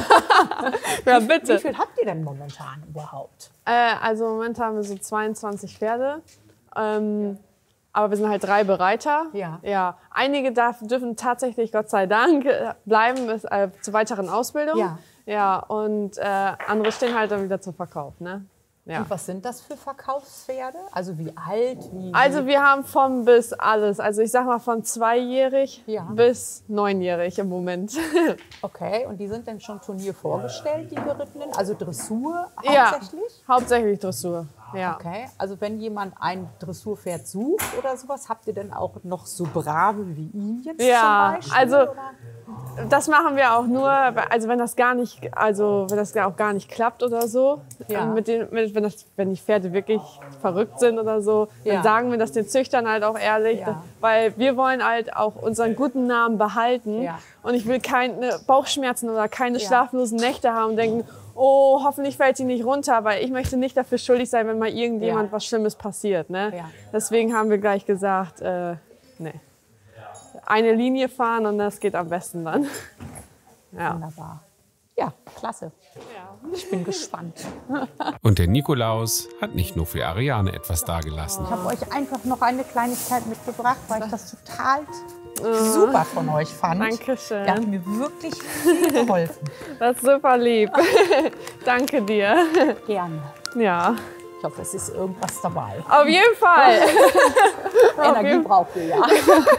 Ja, Wie bitte. viel habt ihr denn momentan überhaupt? Also im Moment haben wir so 22 Pferde. Aber wir sind halt 3 Bereiter. Ja. Einige dürfen tatsächlich, Gott sei Dank, bleiben zur weiteren Ausbildung. Ja. Ja, und andere stehen halt dann wieder zum Verkauf, ne? Ja. Und was sind das für Verkaufspferde? Also wie alt? Also wir haben vom bis alles. Also ich sag mal von 2-jährig Ja. bis 9-jährig im Moment. Okay, und die sind dann schon Turnier vorgestellt, die Gerittenen? Also Dressur Ja, hauptsächlich? hauptsächlich Dressur. Ja. Okay, also wenn jemand ein Dressurpferd sucht oder sowas, habt ihr denn auch noch so Brave wie ihn jetzt Ja, zum Beispiel? also oder? das machen wir auch nur, also wenn das auch gar nicht klappt oder so. Ja. Wenn die Pferde wirklich verrückt sind oder so, dann Ja. sagen wir das den Züchtern halt auch ehrlich, Ja. weil wir wollen halt auch unseren guten Namen behalten Ja. und ich will keine Bauchschmerzen oder keine Ja. schlaflosen Nächte haben und denken, oh, hoffentlich fällt sie nicht runter, weil ich möchte nicht dafür schuldig sein, wenn mal irgendjemand Ja. was Schlimmes passiert. Ne? Ja. Deswegen haben wir gleich gesagt, nee. Eine Linie fahren und das geht am besten dann. Ja. Wunderbar. Ja, klasse. Ich bin gespannt. Und der Nikolaus hat nicht nur für Ariane etwas dagelassen. Ich habe euch einfach noch eine Kleinigkeit mitgebracht, weil ich das total super von euch fand. Dankeschön. Der hat mir wirklich viel geholfen. Das ist super lieb. Danke dir. Gerne. Ja, Ich hoffe, es ist irgendwas dabei. auf jeden Fall. Energie braucht ihr ja.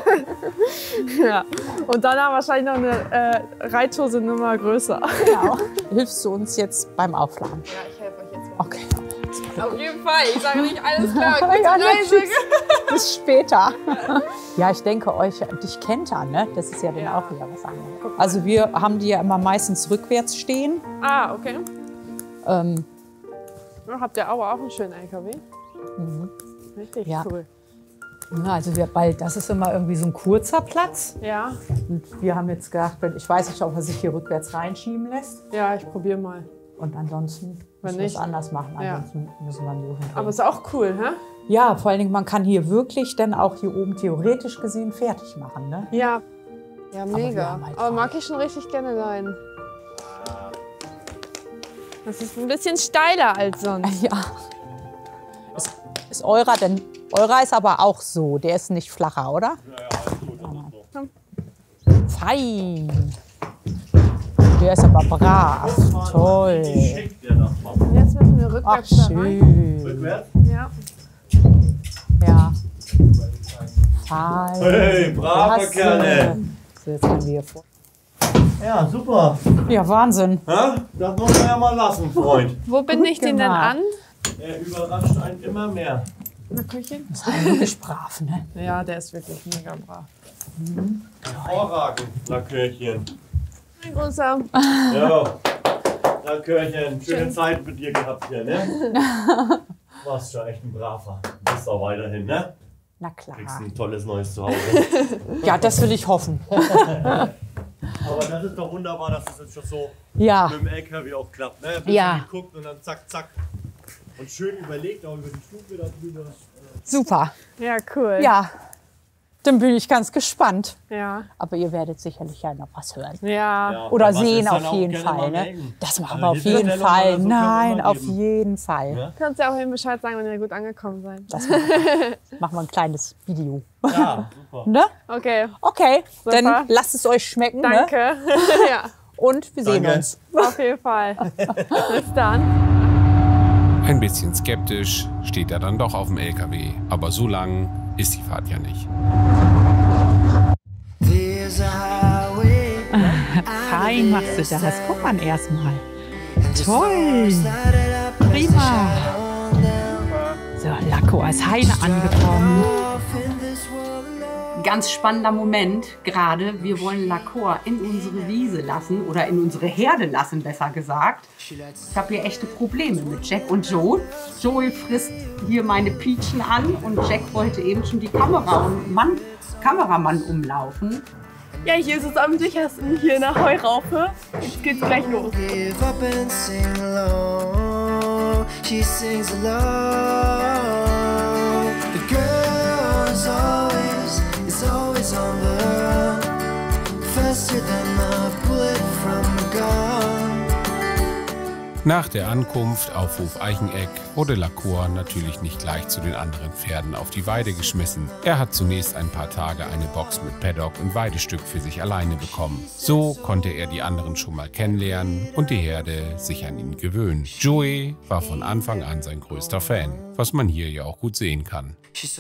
Ja. Und danach wahrscheinlich noch eine Reithose Nummer größer. Genau. Hilfst du uns jetzt beim Aufladen? Ja, ich helfe euch jetzt. Okay. Auf jeden Fall. Ich sage nicht alles klar. Ja, bis später. Ja, ich denke, dich kennt er, ne? Das ist ja dann auch wieder was anderes. Also wir haben die ja immer meistens rückwärts stehen. Ah, okay. Ähm, Habt ihr aber auch einen schönen LKW? Richtig Ja. cool. also das ist immer irgendwie so ein kurzer Platz. Ja, Und wir haben jetzt gedacht, ich weiß nicht, ob er sich hier rückwärts reinschieben lässt. ja, ich probiere mal. Und ansonsten müssen wir es nicht. anders machen. Ja. Ansonsten müssen wir einen Ofen drehen. Aber ist auch cool, hä? Ja, vor allen Dingen, man kann hier wirklich dann auch hier oben theoretisch gesehen fertig machen. Ne? Ja. Ja, wir mega. haben halt Aber mag ich schon richtig gerne sein. Das ist ein bisschen steiler als sonst. Ja. Ist eurer, denn eurer ist aber auch so. Der ist nicht flacher, oder? Fein. Der ist aber brav. Toll. Schickt der das mal. Und jetzt müssen wir Ach, rückwärts da rein. schön. Rückwärts? Ja. Ja. Fein. Hey, brave Klasse. Kerle. So, jetzt haben wir hier vor. Ja, super. Ja, Wahnsinn. Ha? Das muss man ja mal lassen, Freund. Wo binde ich den denn gemacht. an? Er überrascht einen immer mehr. Na, Küche? Das ist wirklich brav, ne? Ja, der ist wirklich mega brav. Hervorragend, Lakörchen. Ein großer. Ja, Lakörchen. Schöne Zeit mit dir gehabt hier, ne? Warst schon echt ein Braver. Bist auch weiterhin, ne? Na klar. Kriegst ein tolles neues Zuhause. Ja, das will ich hoffen. Aber das ist doch wunderbar, dass das jetzt schon so Ja. mit dem LKW auch klappt, ne? Ein bisschen Ja. geguckt und dann zack, zack. Und schön überlegt, auch über die Stufe da drüber. Super. Ja, cool. Ja. Dann bin ich ganz gespannt. Ja. Aber ihr werdet sicherlich ja noch was hören. Ja. Oder was sehen ist dann auf auch jeden gerne Fall. mal Ne? melden. Das machen Also wir auf diese jeden Stellung Fall. oder so können wir Nein, immer auf geben. jeden Fall. Ja? Kannst ja auch eben Bescheid sagen, wenn ihr gut angekommen seid. Das machen wir ein kleines Video. Ja, super. Ne? Okay. Okay, Super. dann lasst es euch schmecken. Danke. Ne? Ja, Und wir sehen Danke. uns. auf jeden Fall. Bis dann. Ein bisschen skeptisch steht er dann doch auf dem LKW. Aber so lang ist die Fahrt ja nicht. Fein machst du das. Guck mal erstmal. Toll. Prima. So, Lacko als Heine angekommen. Ganz spannender Moment gerade. Wir wollen Lacor in unsere Wiese lassen oder in unsere Herde lassen, besser gesagt. Ich habe hier echte Probleme mit Jack und Joe. Joey frisst hier meine Pietschen an und Jack wollte eben schon die Kameramann umlaufen. Ja, hier ist es am sichersten, hier in der Heuraufe. Jetzt geht's gleich los. Nach der Ankunft auf Hof Eicheneck wurde Lacor natürlich nicht gleich zu den anderen Pferden auf die Weide geschmissen. Er hat zunächst ein paar Tage eine Box mit Paddock und Weidestück für sich alleine bekommen. So konnte er die anderen schon mal kennenlernen und die Herde sich an ihn gewöhnen. Joey war von Anfang an sein größter Fan, was man hier ja auch gut sehen kann.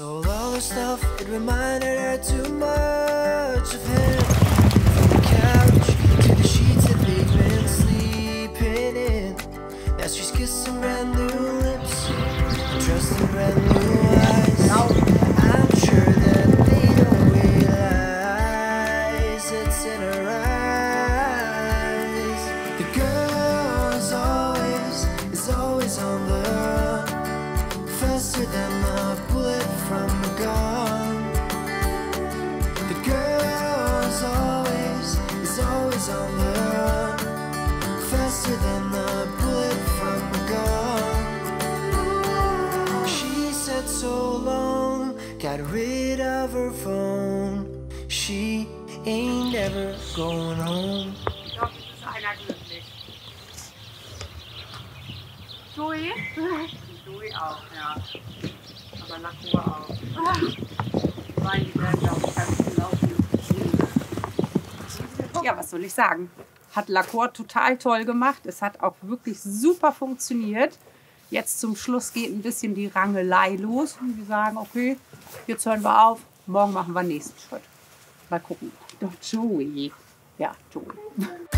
She's kissing brand new lips, trusting brand new eyes. I'm sure that they don't realize it's in her eyes. The girl is always on the run, faster than a bullet from a gun. The girl is always on the run, faster than a bullet from a gun. She said so long, got rid of her phone. She ain't ever going home. Ich glaube, es ist einer glücklich. Joey? Joey auch, ja. Aber Lacor auch. Weil die werden, glaube ich, ganz gelaufen. Ja, was soll ich sagen? Hat Lacor total toll gemacht. Es hat auch wirklich super funktioniert. Jetzt zum Schluss geht ein bisschen die Rangelei los. Und wir sagen, okay, jetzt hören wir auf. Morgen machen wir den nächsten Schritt. Mal gucken. Doch, Joey. Ja, Joey.